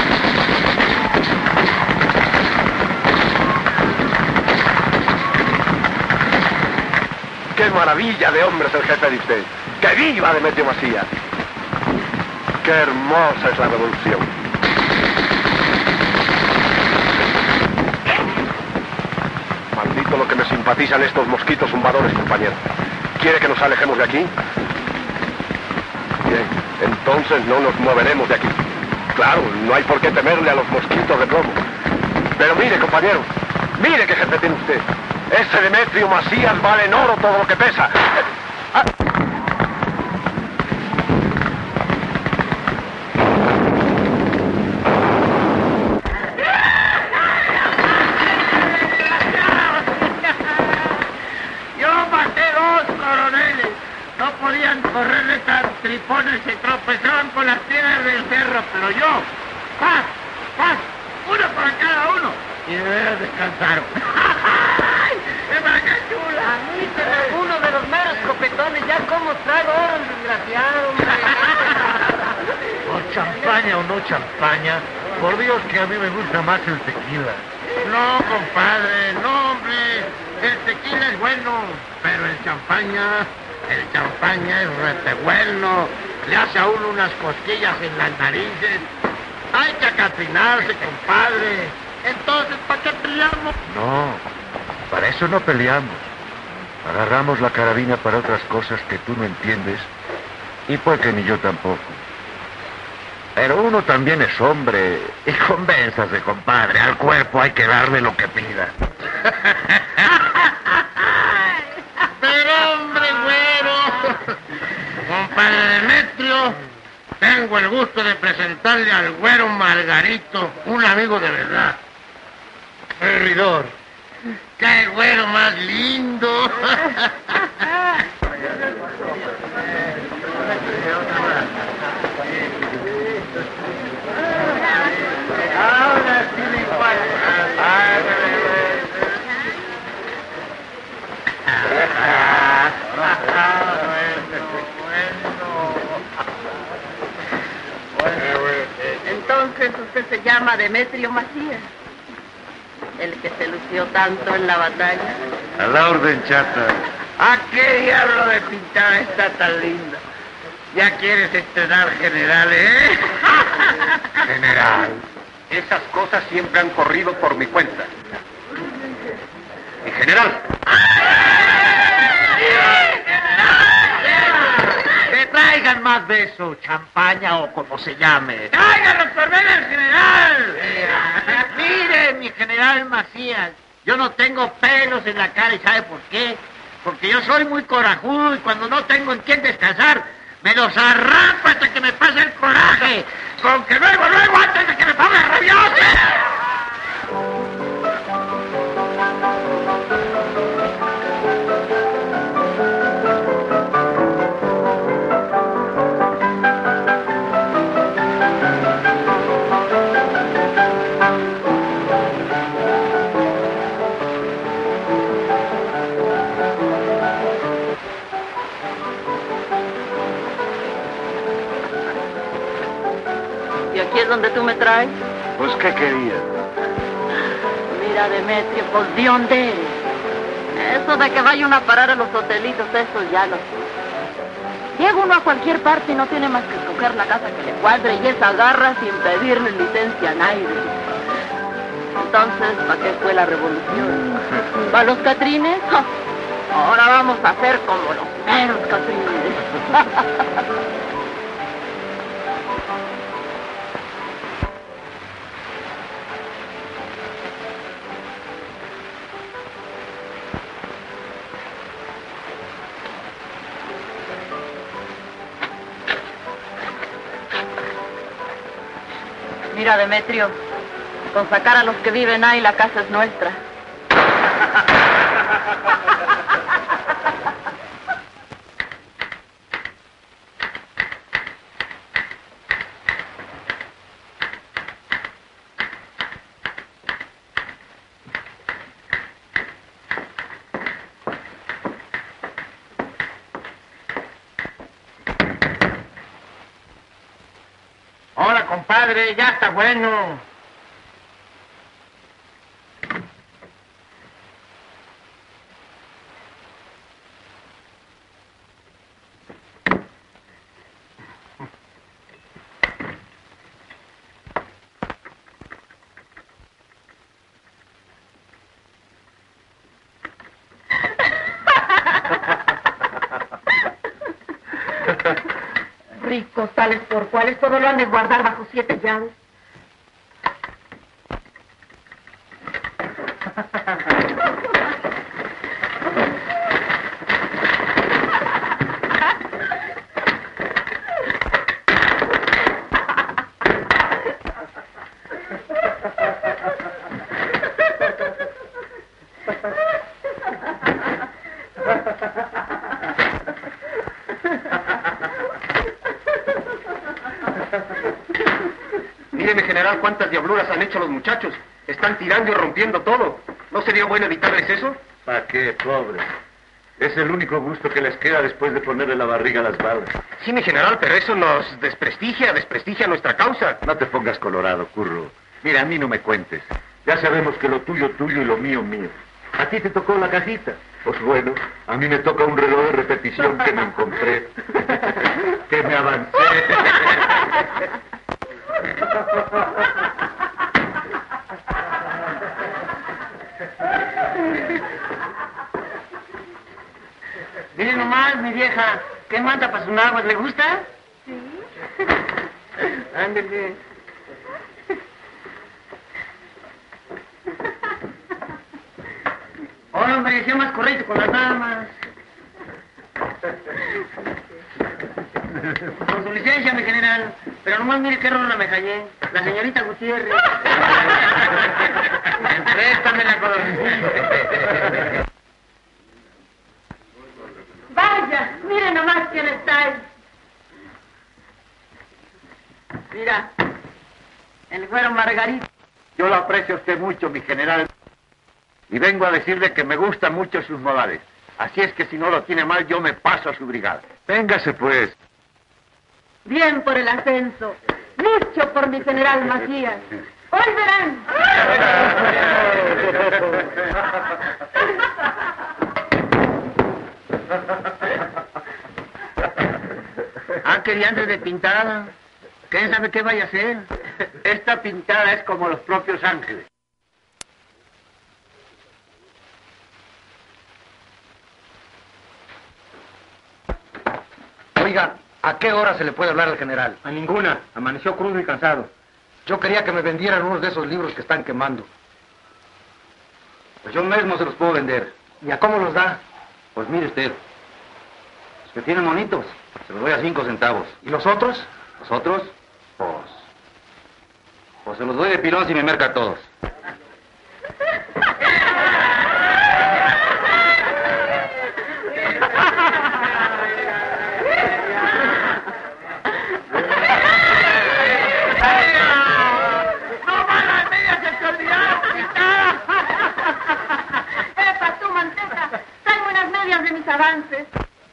¡Qué maravilla de hombre es el jefe de usted! ¡Que viva Demetrio Macías! ¡Qué hermosa es la revolución! Maldito lo que me simpatizan estos mosquitos zumbadores, compañero. ¿Quiere que nos alejemos de aquí? Bien, entonces no nos moveremos de aquí. Claro, no hay por qué temerle a los mosquitos de plomo. Pero mire, compañero, mire qué jefe tiene usted. Ese Demetrio Macías vale en oro todo lo que pesa. Ah. Correrle tan tripones, se tropezaban con las piedras del cerro, pero yo, ¡paz! ¡paz! ¡Uno para cada uno! Y de veras descansaron. ¡Ay! ¡Qué qué chula! A mí se me uno de los meros copetones, ya como traigo oro el desgraciado, hombre. O champaña o no champaña, por Dios que a mí me gusta más el tequila. No, compadre, no, hombre. El tequila es bueno, pero el champaña... El champaña es rete bueno, le hace a uno unas cosquillas en las narices. Hay que acatinarse, compadre. Entonces, ¿para qué peleamos? No, para eso no peleamos. Agarramos la carabina para otras cosas que tú no entiendes y porque ni yo tampoco. Pero uno también es hombre y convénzase, compadre. Al cuerpo hay que darle lo que pida. Pero, hombre, güero. Compadre Demetrio, tengo el gusto de presentarle al güero Margarito, un amigo de verdad. Servidor. ¡Qué güero más lindo! Ahora sí me Entonces usted se llama Demetrio Macías, el que se lució tanto en la batalla. A la orden, chata. ¿A qué diablo de pintada está tan linda? Ya quieres estrenar general, ¿eh? General, esas cosas siempre han corrido por mi cuenta. Mi general. Que traigan más de eso, champaña o como se llame. ¡Traigan los pervenes, general! Mire, mi general Macías, yo no tengo pelos en la cara, ¿y sabe por qué? Porque yo soy muy corajudo y cuando no tengo en quién descansar, me los arranco hasta que me pase el coraje. Con que luego, luego, antes de que me ponga rabioso. ¿Y aquí es donde tú me traes? Pues, ¿qué quería? Mira, Demetrio, pues ¿de dónde eres? Eso de que vaya uno a parar a los hotelitos, eso ya lo sé. Llega uno a cualquier parte y no tiene más que escoger la casa que le cuadre y esa agarra sin pedirle licencia a nadie. Entonces, ¿para qué fue la revolución? ¿Para los catrines? Ahora vamos a hacer como los meros catrines. Mira, Demetrio, con sacar a los que viven ahí, la casa es nuestra. Hola, compadre, ya está bueno. Ricos tales por cuales todo lo han de guardar bajo siete llaves. Mire, mi general, cuántas diabluras han hecho los muchachos. Están tirando y rompiendo todo. ¿No sería bueno evitarles eso? ¿Para qué, pobre? Es el único gusto que les queda después de ponerle la barriga a las balas. Sí, mi general, pero eso nos desprestigia, desprestigia nuestra causa. No te pongas colorado, curro. Mira, a mí no me cuentes. Ya sabemos que lo tuyo, tuyo y lo mío, mío. A ti te tocó la cajita. Pues bueno, a mí me toca un reloj de repetición que me encontré. Que me avancé. Mire nomás, mi vieja, ¿qué manda para su agua? ¿Le gusta? Sí. Ándale. Hola, hombre, sea más correcto con las damas. Con su licencia, mi general. Pero nomás mire qué rola me callé. La señorita Gutiérrez. Préstame la color. Vaya, mire nomás quién está ahí. Mira, el güero Margarita. Yo lo aprecio a usted mucho, mi general. Y vengo a decirle que me gustan mucho sus modales. Así es que si no lo tiene mal, yo me paso a su brigada. Véngase, pues. Bien por el ascenso. Mucho por mi general Macías. Hoy verán. Ah, que diantres de pintada. ¿Quién sabe qué vaya a hacer? Esta pintada es como los propios ángeles. Oiga, ¿a qué hora se le puede hablar al general? A ninguna. Amaneció crudo y cansado. Yo quería que me vendieran unos de esos libros que están quemando. Pues yo mismo se los puedo vender. ¿Y a cómo los da? Pues mire usted, los que tienen monitos, se los doy a cinco centavos. ¿Y los otros? ¿Los otros? Pues... Pues se los doy de pilón si me merca a todos. Avances.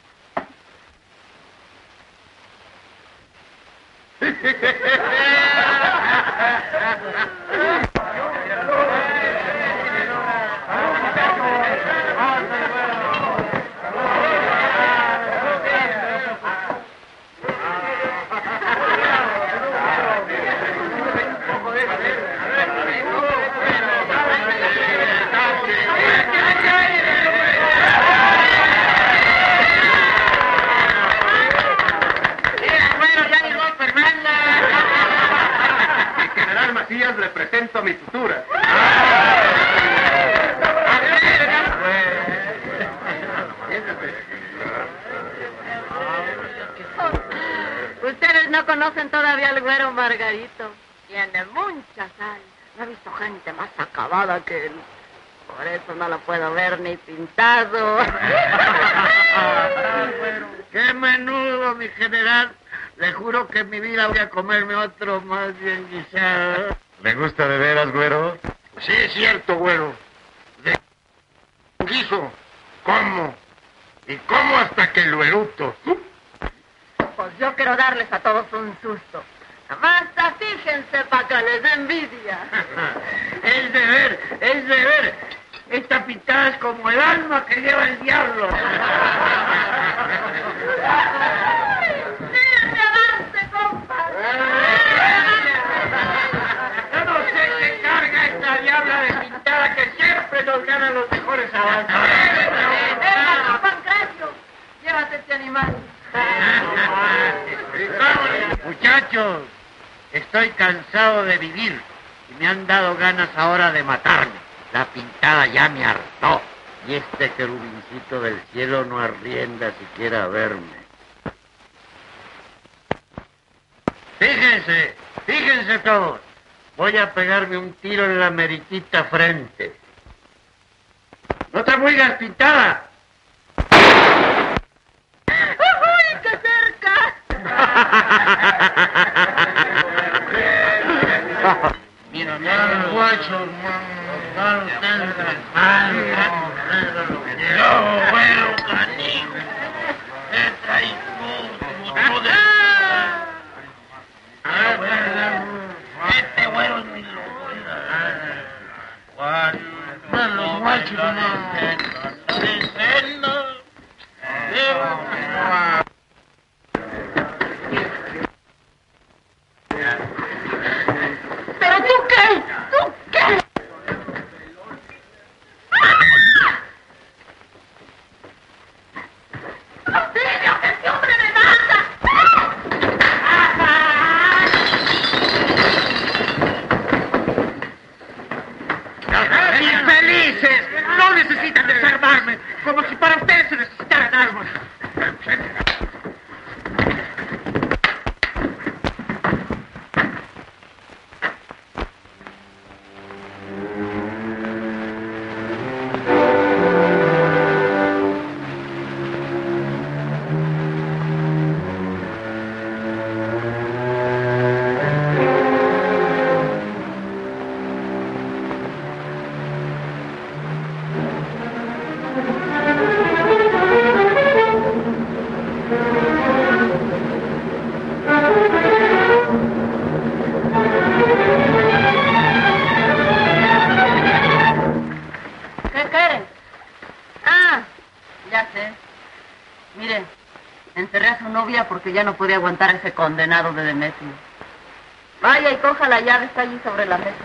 Le presento a mi futura. Ustedes no conocen todavía al güero Margarito. Tiene mucha sal. No he visto gente más acabada que él. Por eso no lo puedo ver ni pintado. ¡Qué menudo, mi general! Le juro que en mi vida voy a comerme otro más bien guisado. ¿Le gusta de veras, güero? Sí, es cierto, güero. De guiso, como. Y como hasta que lo eruto. Pues yo quiero darles a todos un susto. Basta, fíjense para que les dé envidia. Es de ver, es de ver. Esta pintada es como el alma que lleva el diablo. ¡Síganme avance, compas! Yo no sé qué carga esta diabla de pintada que siempre nos gana los mejores avances. ¡Venga, Pancracio! Llévate este animal. Muchachos, estoy cansado de vivir y me han dado ganas ahora de matarme. La pintada ya me hartó y este querubincito del cielo no arrienda siquiera a verme. Fíjense, fíjense todos. Voy a pegarme un tiro en la meritita frente. ¡No te muevas, pintada! ¡Uy, qué cerca! Mira, mira, guacho, hermano. No tengas mal, yo, güero, canijo. Te traes tú, tú de... Este güero es mi loco. Bueno, guacho, hermano. ¿Pero tú qué? ¿Tú qué? ¡Auxilio, que este hombre me mata! ¡Infelices! No necesitan desarmarme, como si para ustedes se necesitaran armas. novia porque ya no podía aguantar ese condenado de Demetrio. Vaya y coja la llave, está allí sobre la mesa.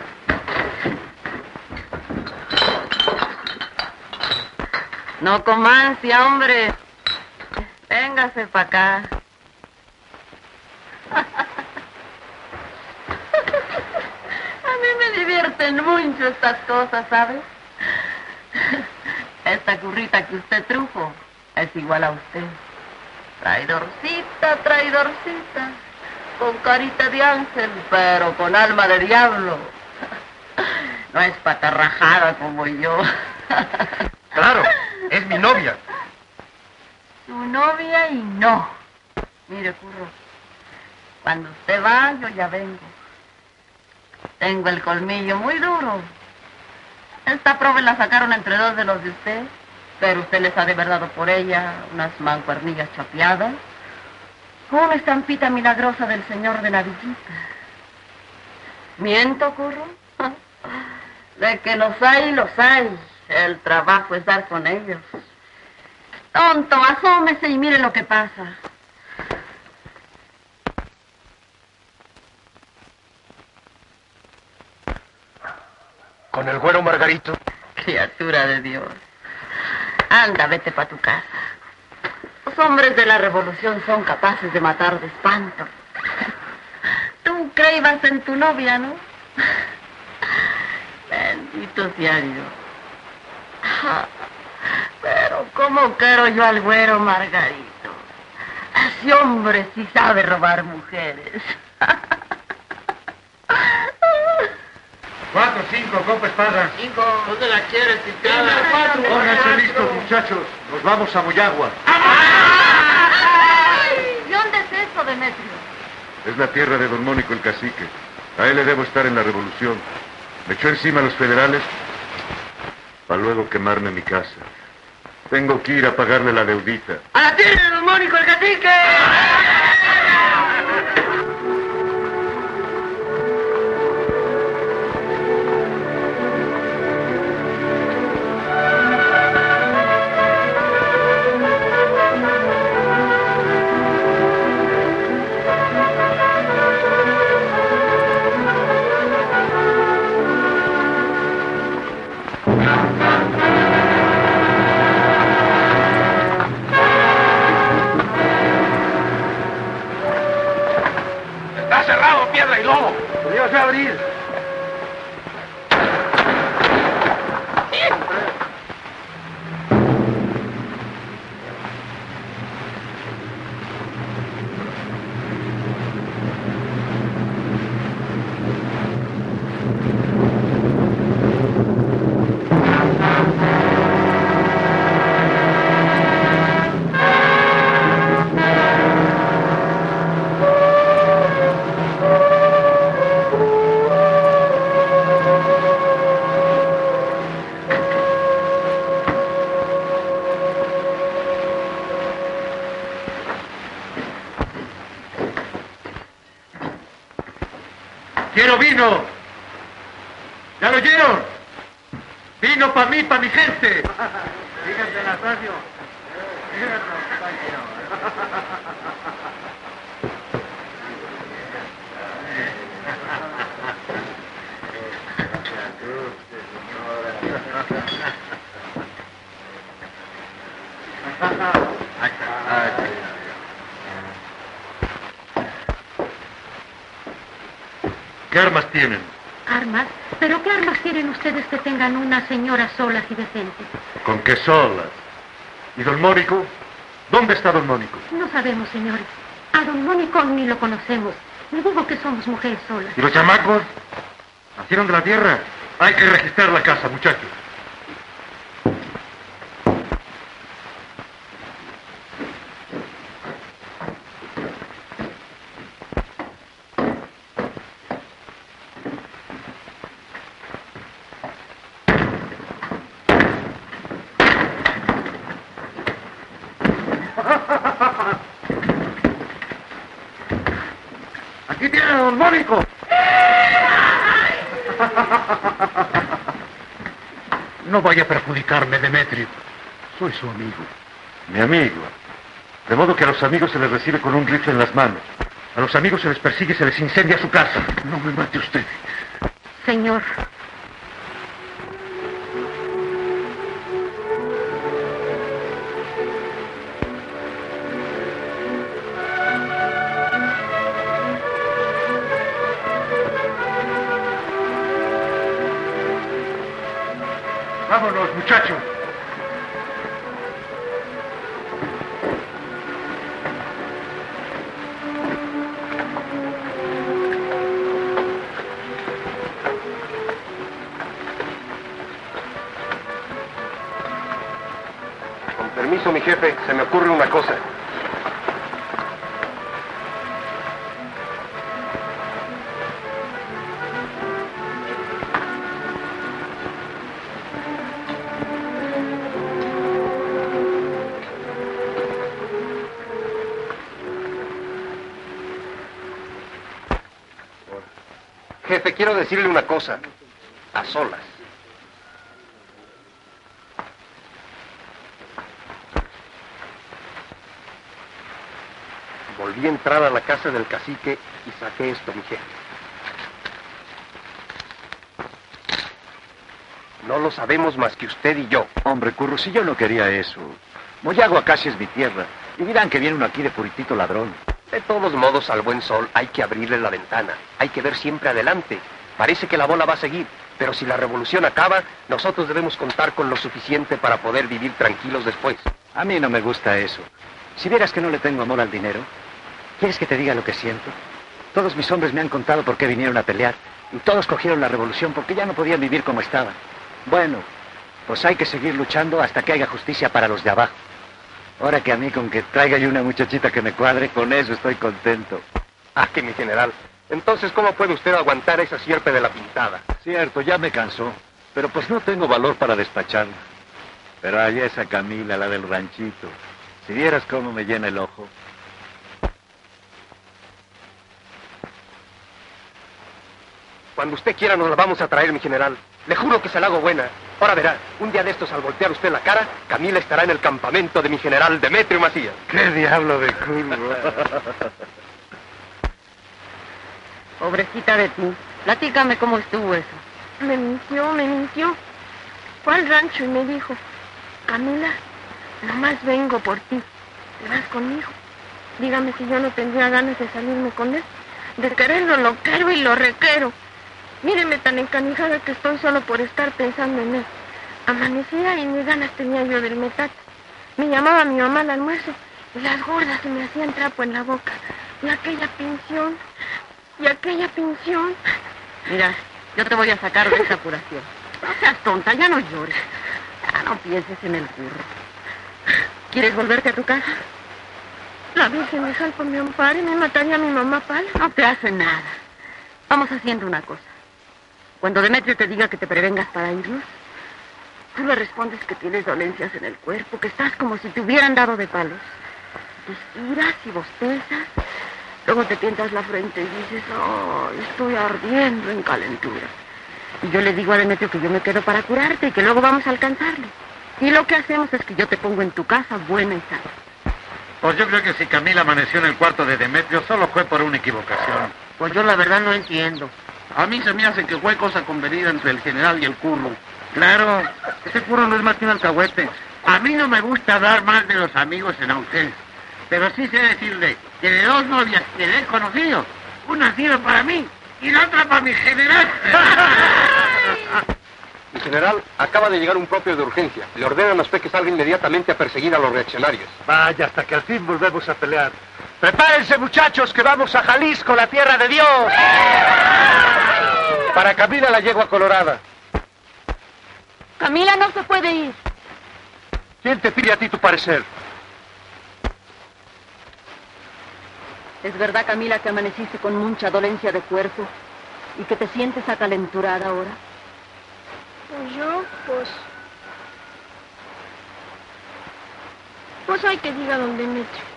No comancia, hombre. Véngase para acá. A mí me divierten mucho estas cosas, ¿sabes? Esta currita que usted trujo es igual a usted. Traidorcita, traidorcita. Con carita de ángel, pero con alma de diablo. No es patarrajada como yo. Claro, es mi novia. Su novia y no. Mire, curro, cuando usted va, yo ya vengo. Tengo el colmillo muy duro. Esta prova la sacaron entre dos de los de usted, pero usted les ha de haber dado por ella unas mancuernillas chapeadas, una estampita milagrosa del señor de la villita. ¿Miento, curro? De que los hay, los hay. El trabajo es dar con ellos. Tonto, asómese y mire lo que pasa. ¿Con el güero Margarito? Criatura de Dios. Anda, vete para tu casa. Los hombres de la revolución son capaces de matar de espanto. Tú creías en tu novia, ¿no? Bendito sea Dios. Pero ¿cómo quiero yo al güero Margarito? Ese hombre sí sabe robar mujeres. Cuatro, cinco, copa espada. Cinco. ¿Dónde la quieres, picada? Cuatro. Pónganse listos, muchachos. Nos vamos a Moyagua. Ay, ¿y dónde es eso, Demetrio? Es la tierra de don Mónico el cacique. A él le debo estar en la revolución. Me echó encima a los federales para luego quemarme mi casa. Tengo que ir a pagarle la deudita. ¡A la tierra de don Mónico el cacique! ¡Quiero vino! ¿Ya lo oyeron? ¡Vino para mí, para mi gente! Fíjate, Anastasio. ¿Qué armas tienen? ¿Armas? ¿Pero qué armas tienen ustedes que tengan unas señoras solas y decentes? ¿Con qué solas? ¿Y don Mónico? ¿Dónde está don Mónico? No sabemos, señores. A don Mónico ni lo conocemos. Le digo que somos mujeres solas. ¿Y los chamacos? ¿Nacieron de la tierra? Hay que registrar la casa, muchachos. ¡Aquí tiene a don Mónico! No vaya a perjudicarme, Demetrio. Soy su amigo. Mi amigo. De modo que a los amigos se les recibe con un rifle en las manos. A los amigos se les persigue y se les incendia su casa. No me mate usted. Señor. Vámonos, muchachos. Con permiso, mi jefe, se me ocurre una cosa. Jefe, quiero decirle una cosa. A solas. Volví a entrar a la casa del cacique y saqué esto, mi jefe. No lo sabemos más que usted y yo. Hombre, Curro, si yo no quería eso. Moyagua casi es mi tierra. Y dirán que viene uno aquí de puritito ladrón. De todos modos, al buen sol hay que abrirle la ventana. Hay que ver siempre adelante. Parece que la bola va a seguir, pero si la revolución acaba, nosotros debemos contar con lo suficiente para poder vivir tranquilos después. A mí no me gusta eso. Si vieras que no le tengo amor al dinero, ¿quieres que te diga lo que siento? Todos mis hombres me han contado por qué vinieron a pelear, y todos cogieron la revolución porque ya no podían vivir como estaban. Bueno, pues hay que seguir luchando hasta que haya justicia para los de abajo. Ahora que a mí con que traiga yo una muchachita que me cuadre, con eso estoy contento. Ah, que mi general. Entonces, ¿cómo puede usted aguantar esa sierpe de la pintada? Cierto, ya me cansó, pero pues no tengo valor para despacharla. Pero hay esa Camila, la del ranchito. Si vieras cómo me llena el ojo. Cuando usted quiera nos la vamos a traer, mi general. Le juro que se la hago buena. Ahora verá, un día de estos al voltear usted la cara, Camila estará en el campamento de mi general Demetrio Macías. ¡Qué diablo de curro! Pobrecita de ti. Platícame cómo estuvo eso. Me mintió, me mintió. Fue al rancho y me dijo, Camila, nomás vengo por ti. ¿Te vas conmigo? Dígame si yo no tendría ganas de salirme con él. De quererlo lo quiero y lo requiero. Míreme tan encanijada que estoy solo por estar pensando en él. Amanecía y ni ganas tenía yo del metate. Me llamaba mi mamá al almuerzo y las gordas se me hacían trapo en la boca. Y aquella pensión, y aquella pensión. Mira, yo te voy a sacar de esa apuración. No seas tonta, ya no llores. Ya no pienses en el curro. ¿Quieres volverte a tu casa? La Virgen de Jalpa me ampare, me mataría a mi mamá pala. No te hace nada. Vamos haciendo una cosa. Cuando Demetrio te diga que te prevengas para irnos, tú le respondes que tienes dolencias en el cuerpo, que estás como si te hubieran dado de palos. Respiras y bostezas. Luego te tientas la frente y dices, oh, estoy ardiendo en calentura. Y yo le digo a Demetrio que yo me quedo para curarte y que luego vamos a alcanzarle. Y lo que hacemos es que yo te pongo en tu casa buena y sana. Pues yo creo que si Camila amaneció en el cuarto de Demetrio, solo fue por una equivocación. Pues yo la verdad no entiendo. A mí se me hace que fue cosa convenida entre el general y el curro. Claro, ese curro no es más que un alcahuete. A mí no me gusta hablar más de los amigos en ausencia. Pero sí sé decirle que de dos novias que le he conocido, una sirve para mí y la otra para mi general. Mi general, acaba de llegar un propio de urgencia. Le ordenan a usted que salga inmediatamente a perseguir a los reaccionarios. Vaya, hasta que al fin volvemos a pelear. ¡Prepárense, muchachos, que vamos a Jalisco, la tierra de Dios! Para Camila, la yegua colorada. Camila no se puede ir. ¿Quién te pide a ti tu parecer? ¿Es verdad, Camila, que amaneciste con mucha dolencia de cuerpo y que te sientes acalenturada ahora? Pues yo, pues... Pues hay que diga don Demetrio.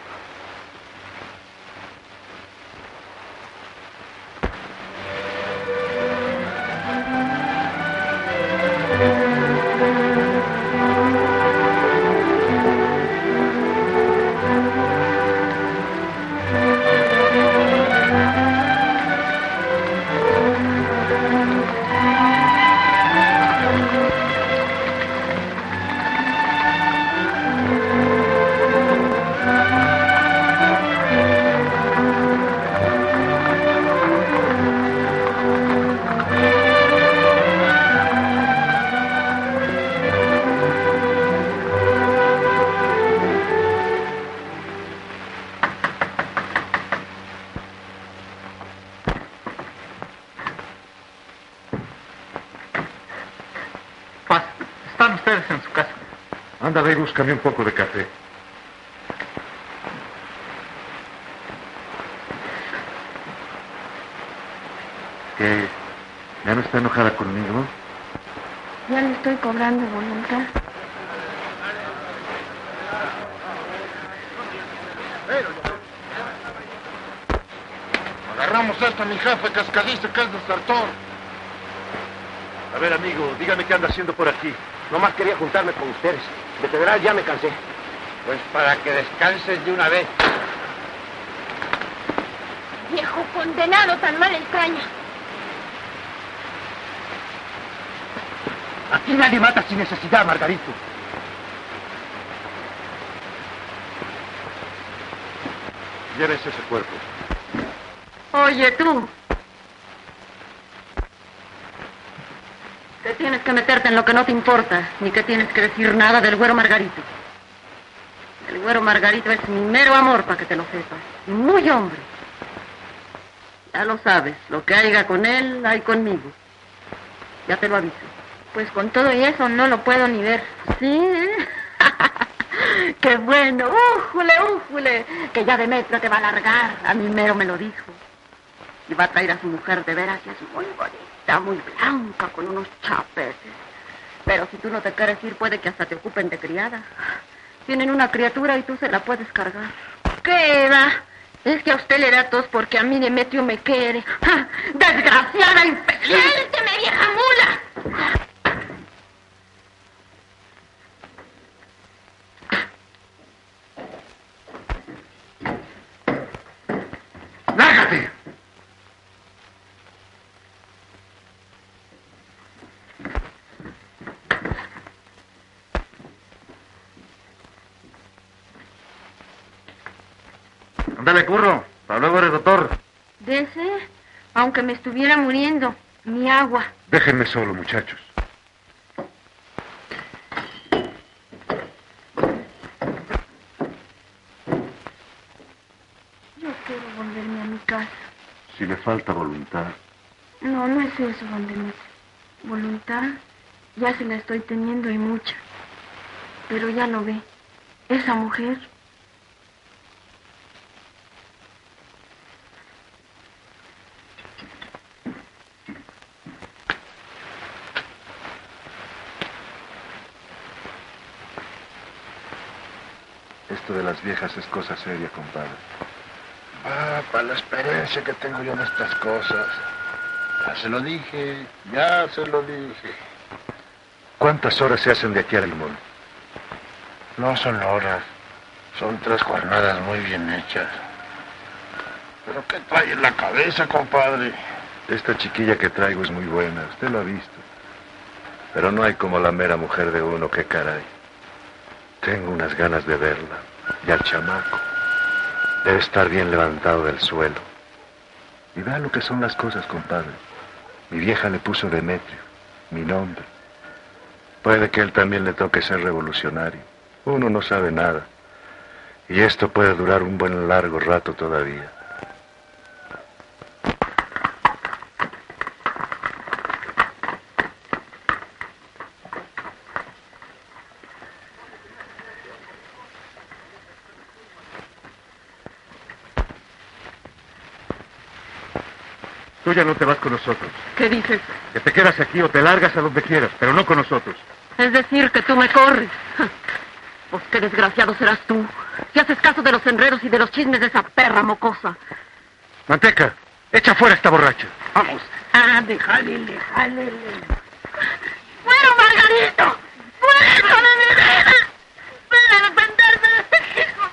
ustedes en su casa. Anda, ve y búscame un poco de café. ¿Qué? ¿Ya no está enojada conmigo? Ya le estoy cobrando voluntad. Agarramos esto a mi jefe, cascadista, que es desertor. A ver, amigo, dígame qué anda haciendo por aquí. Nomás quería juntarme con ustedes. De federal ya me cansé. Pues para que descanses de una vez. Viejo condenado, tan mal extraña. Aquí nadie mata sin necesidad, Margarito. Llévese ese cuerpo. Oye, tú. Que tienes que meterte en lo que no te importa, ni que tienes que decir nada del güero Margarito. El güero Margarito es mi mero amor, para que te lo sepas. Y muy hombre. Ya lo sabes, lo que haya con él, hay conmigo. Ya te lo aviso. Pues con todo y eso no lo puedo ni ver. ¿Sí? ¡Qué bueno! ¡Újule, újule! Que ya Demetria te va a largar. A mí mero me lo dijo. Y va a traer a su mujer de veras, que es muy bonita, muy blanca, con unos chapetes. Pero si tú no te quieres ir, puede que hasta te ocupen de criada. Tienen una criatura y tú se la puedes cargar. ¿Qué va? Es que a usted le da tos porque a mí Demetrio me quiere. ¡Ja! ¡Desgraciada y... ¡Suélteme, vieja mula! ¡Lárgate! Ándale, curro. Para luego eres doctor. Dese, aunque me estuviera muriendo, mi agua. Déjenme solo, muchachos. Yo quiero volverme a mi casa. Si le falta voluntad. No, no es eso, don Demetrio. Voluntad, ya se la estoy teniendo y mucha. Pero ya lo ve. Esa mujer... Esto de las viejas es cosa seria, compadre. Ah, para la experiencia que tengo yo en estas cosas. Ya se lo dije, ya se lo dije. ¿Cuántas horas se hacen de aquí al limón? No son horas, son tres jornadas muy bien hechas. ¿Pero qué trae en la cabeza, compadre? Esta chiquilla que traigo es muy buena, usted lo ha visto. Pero no hay como la mera mujer de uno, qué caray. Tengo unas ganas de verla. Y al chamaco. Debe estar bien levantado del suelo. Y vea lo que son las cosas, compadre. Mi vieja le puso Demetrio, mi nombre. Puede que él también le toque ser revolucionario. Uno no sabe nada. Y esto puede durar un buen largo rato todavía. Tú ya no te vas con nosotros. ¿Qué dices? Que te quedas aquí o te largas a donde quieras, pero no con nosotros. Es decir, que tú me corres. Pues qué desgraciado serás tú. Si haces caso de los enredos y de los chismes de esa perra mocosa. Manteca, echa fuera esta borracha. Vamos. Ah, déjale, déjale. ¡Bueno, Margarito! ¡Fuera de mi vida! ¡Ven a defenderme de este hijo!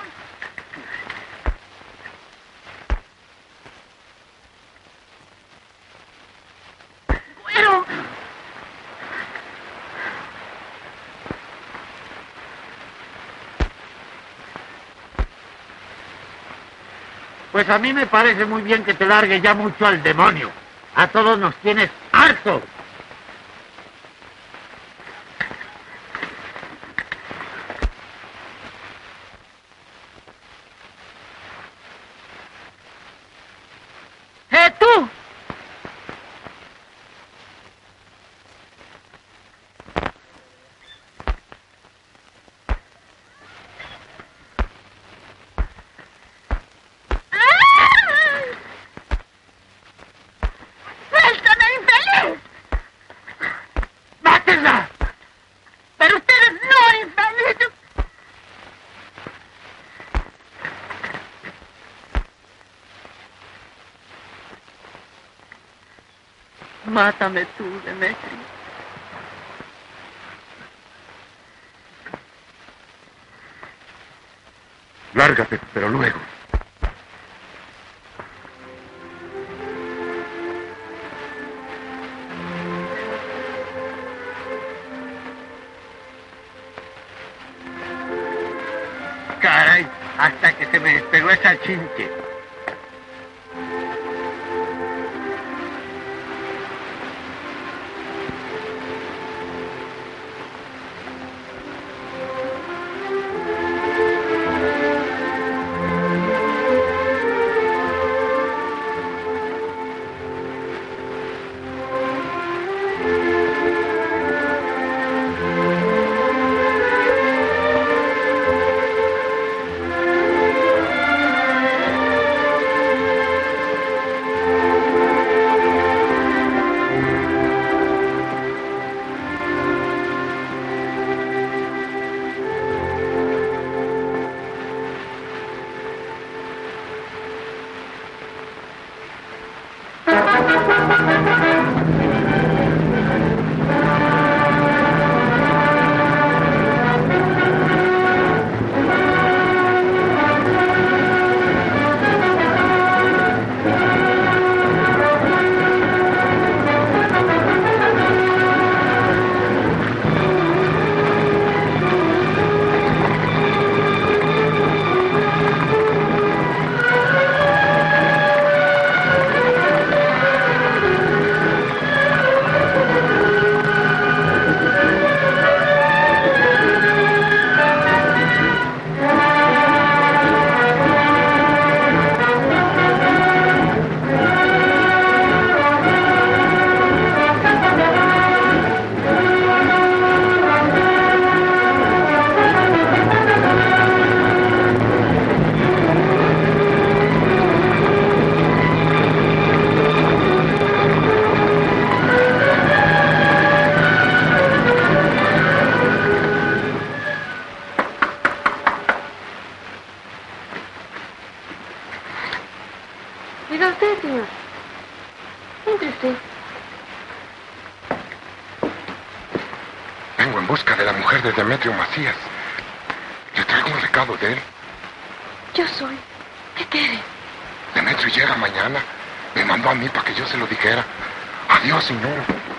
¡Bueno! Pues a mí me parece muy bien que te largues ya mucho al demonio. A todos nos tienes hartos. ¡Eh, tú! Mátame tú, Demetrio. Lárgate, pero luego. Caray, hasta que se me despegó esa chinche. Diga usted, señor. Entre usted. Vengo en busca de la mujer de Demetrio Macías. Le traigo un recado de él. Yo soy. ¿Qué quiere? Demetrio llega mañana. Me mandó a mí para que yo se lo dijera. Adiós, señor.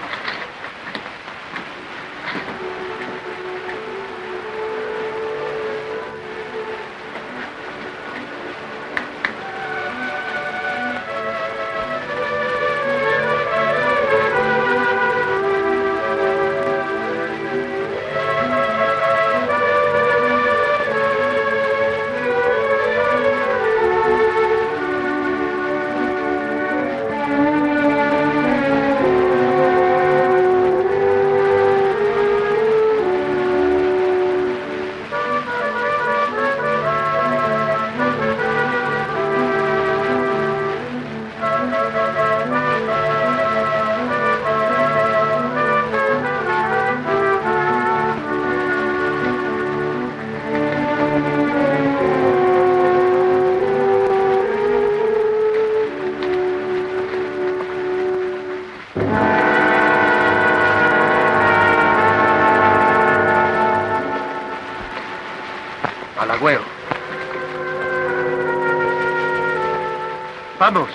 Vamos.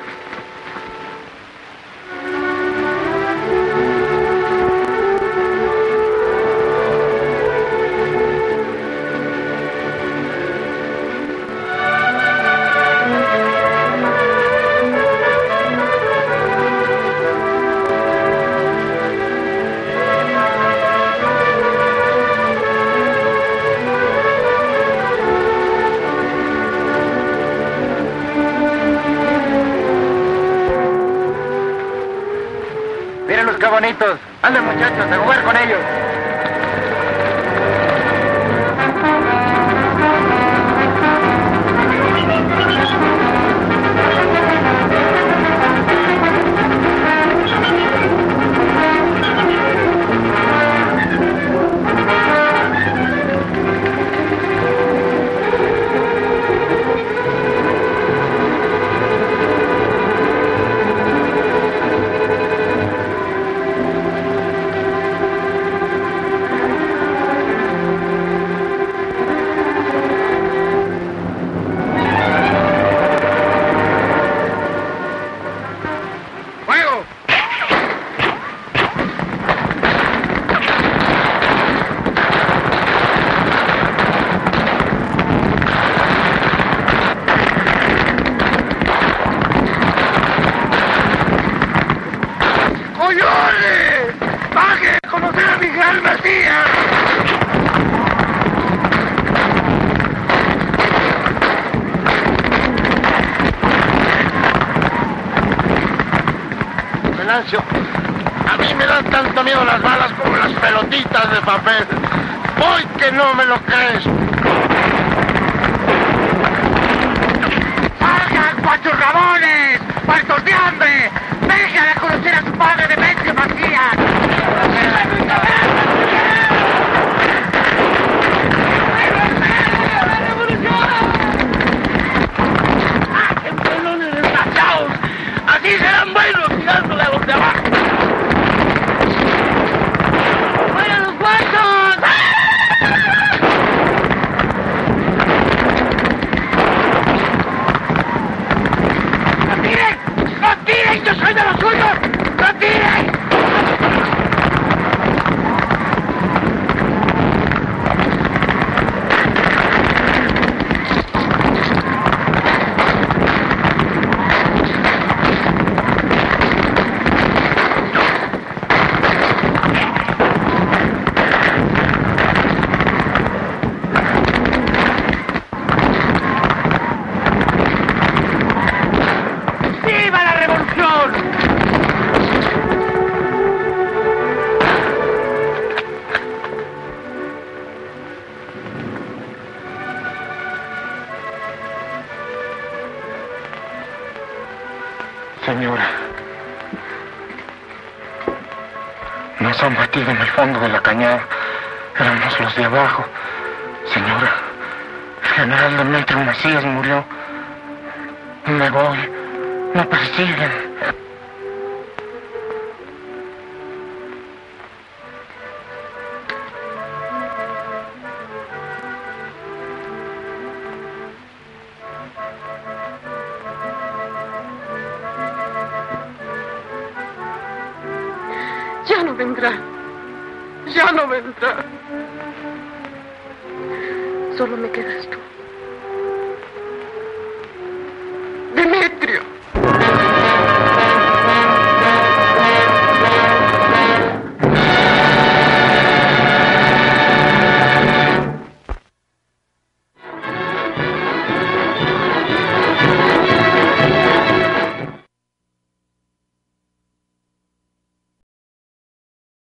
¡Qué bonitos! ¡Anden, muchachos, a jugar con ellos! Macías! Venancio, a mí me dan tanto miedo las balas como las pelotitas de papel. Voy que no me lo crees. ¡Salgan, cuachos rabones! ¡Muertos de hambre! ¡Déjale a conocer a su padre, Demetrio Macías! ¡Hacen pelones desgraciados! ¡Así serán buenos tirándole a los de abajo! ¡Fuera los guachos! ¡No tiren! ¡No tiren! ¡Yo soy de los suyos! ¡No tiren! ¡Viva la revolución! Señora, nos han batido en el fondo de la cañada. Éramos los de abajo. Señora, el general Demetrio Macías murió. Me voy. Me persiguen. Ya no vendrá. Ya no vendrá. Solo me quedas tú.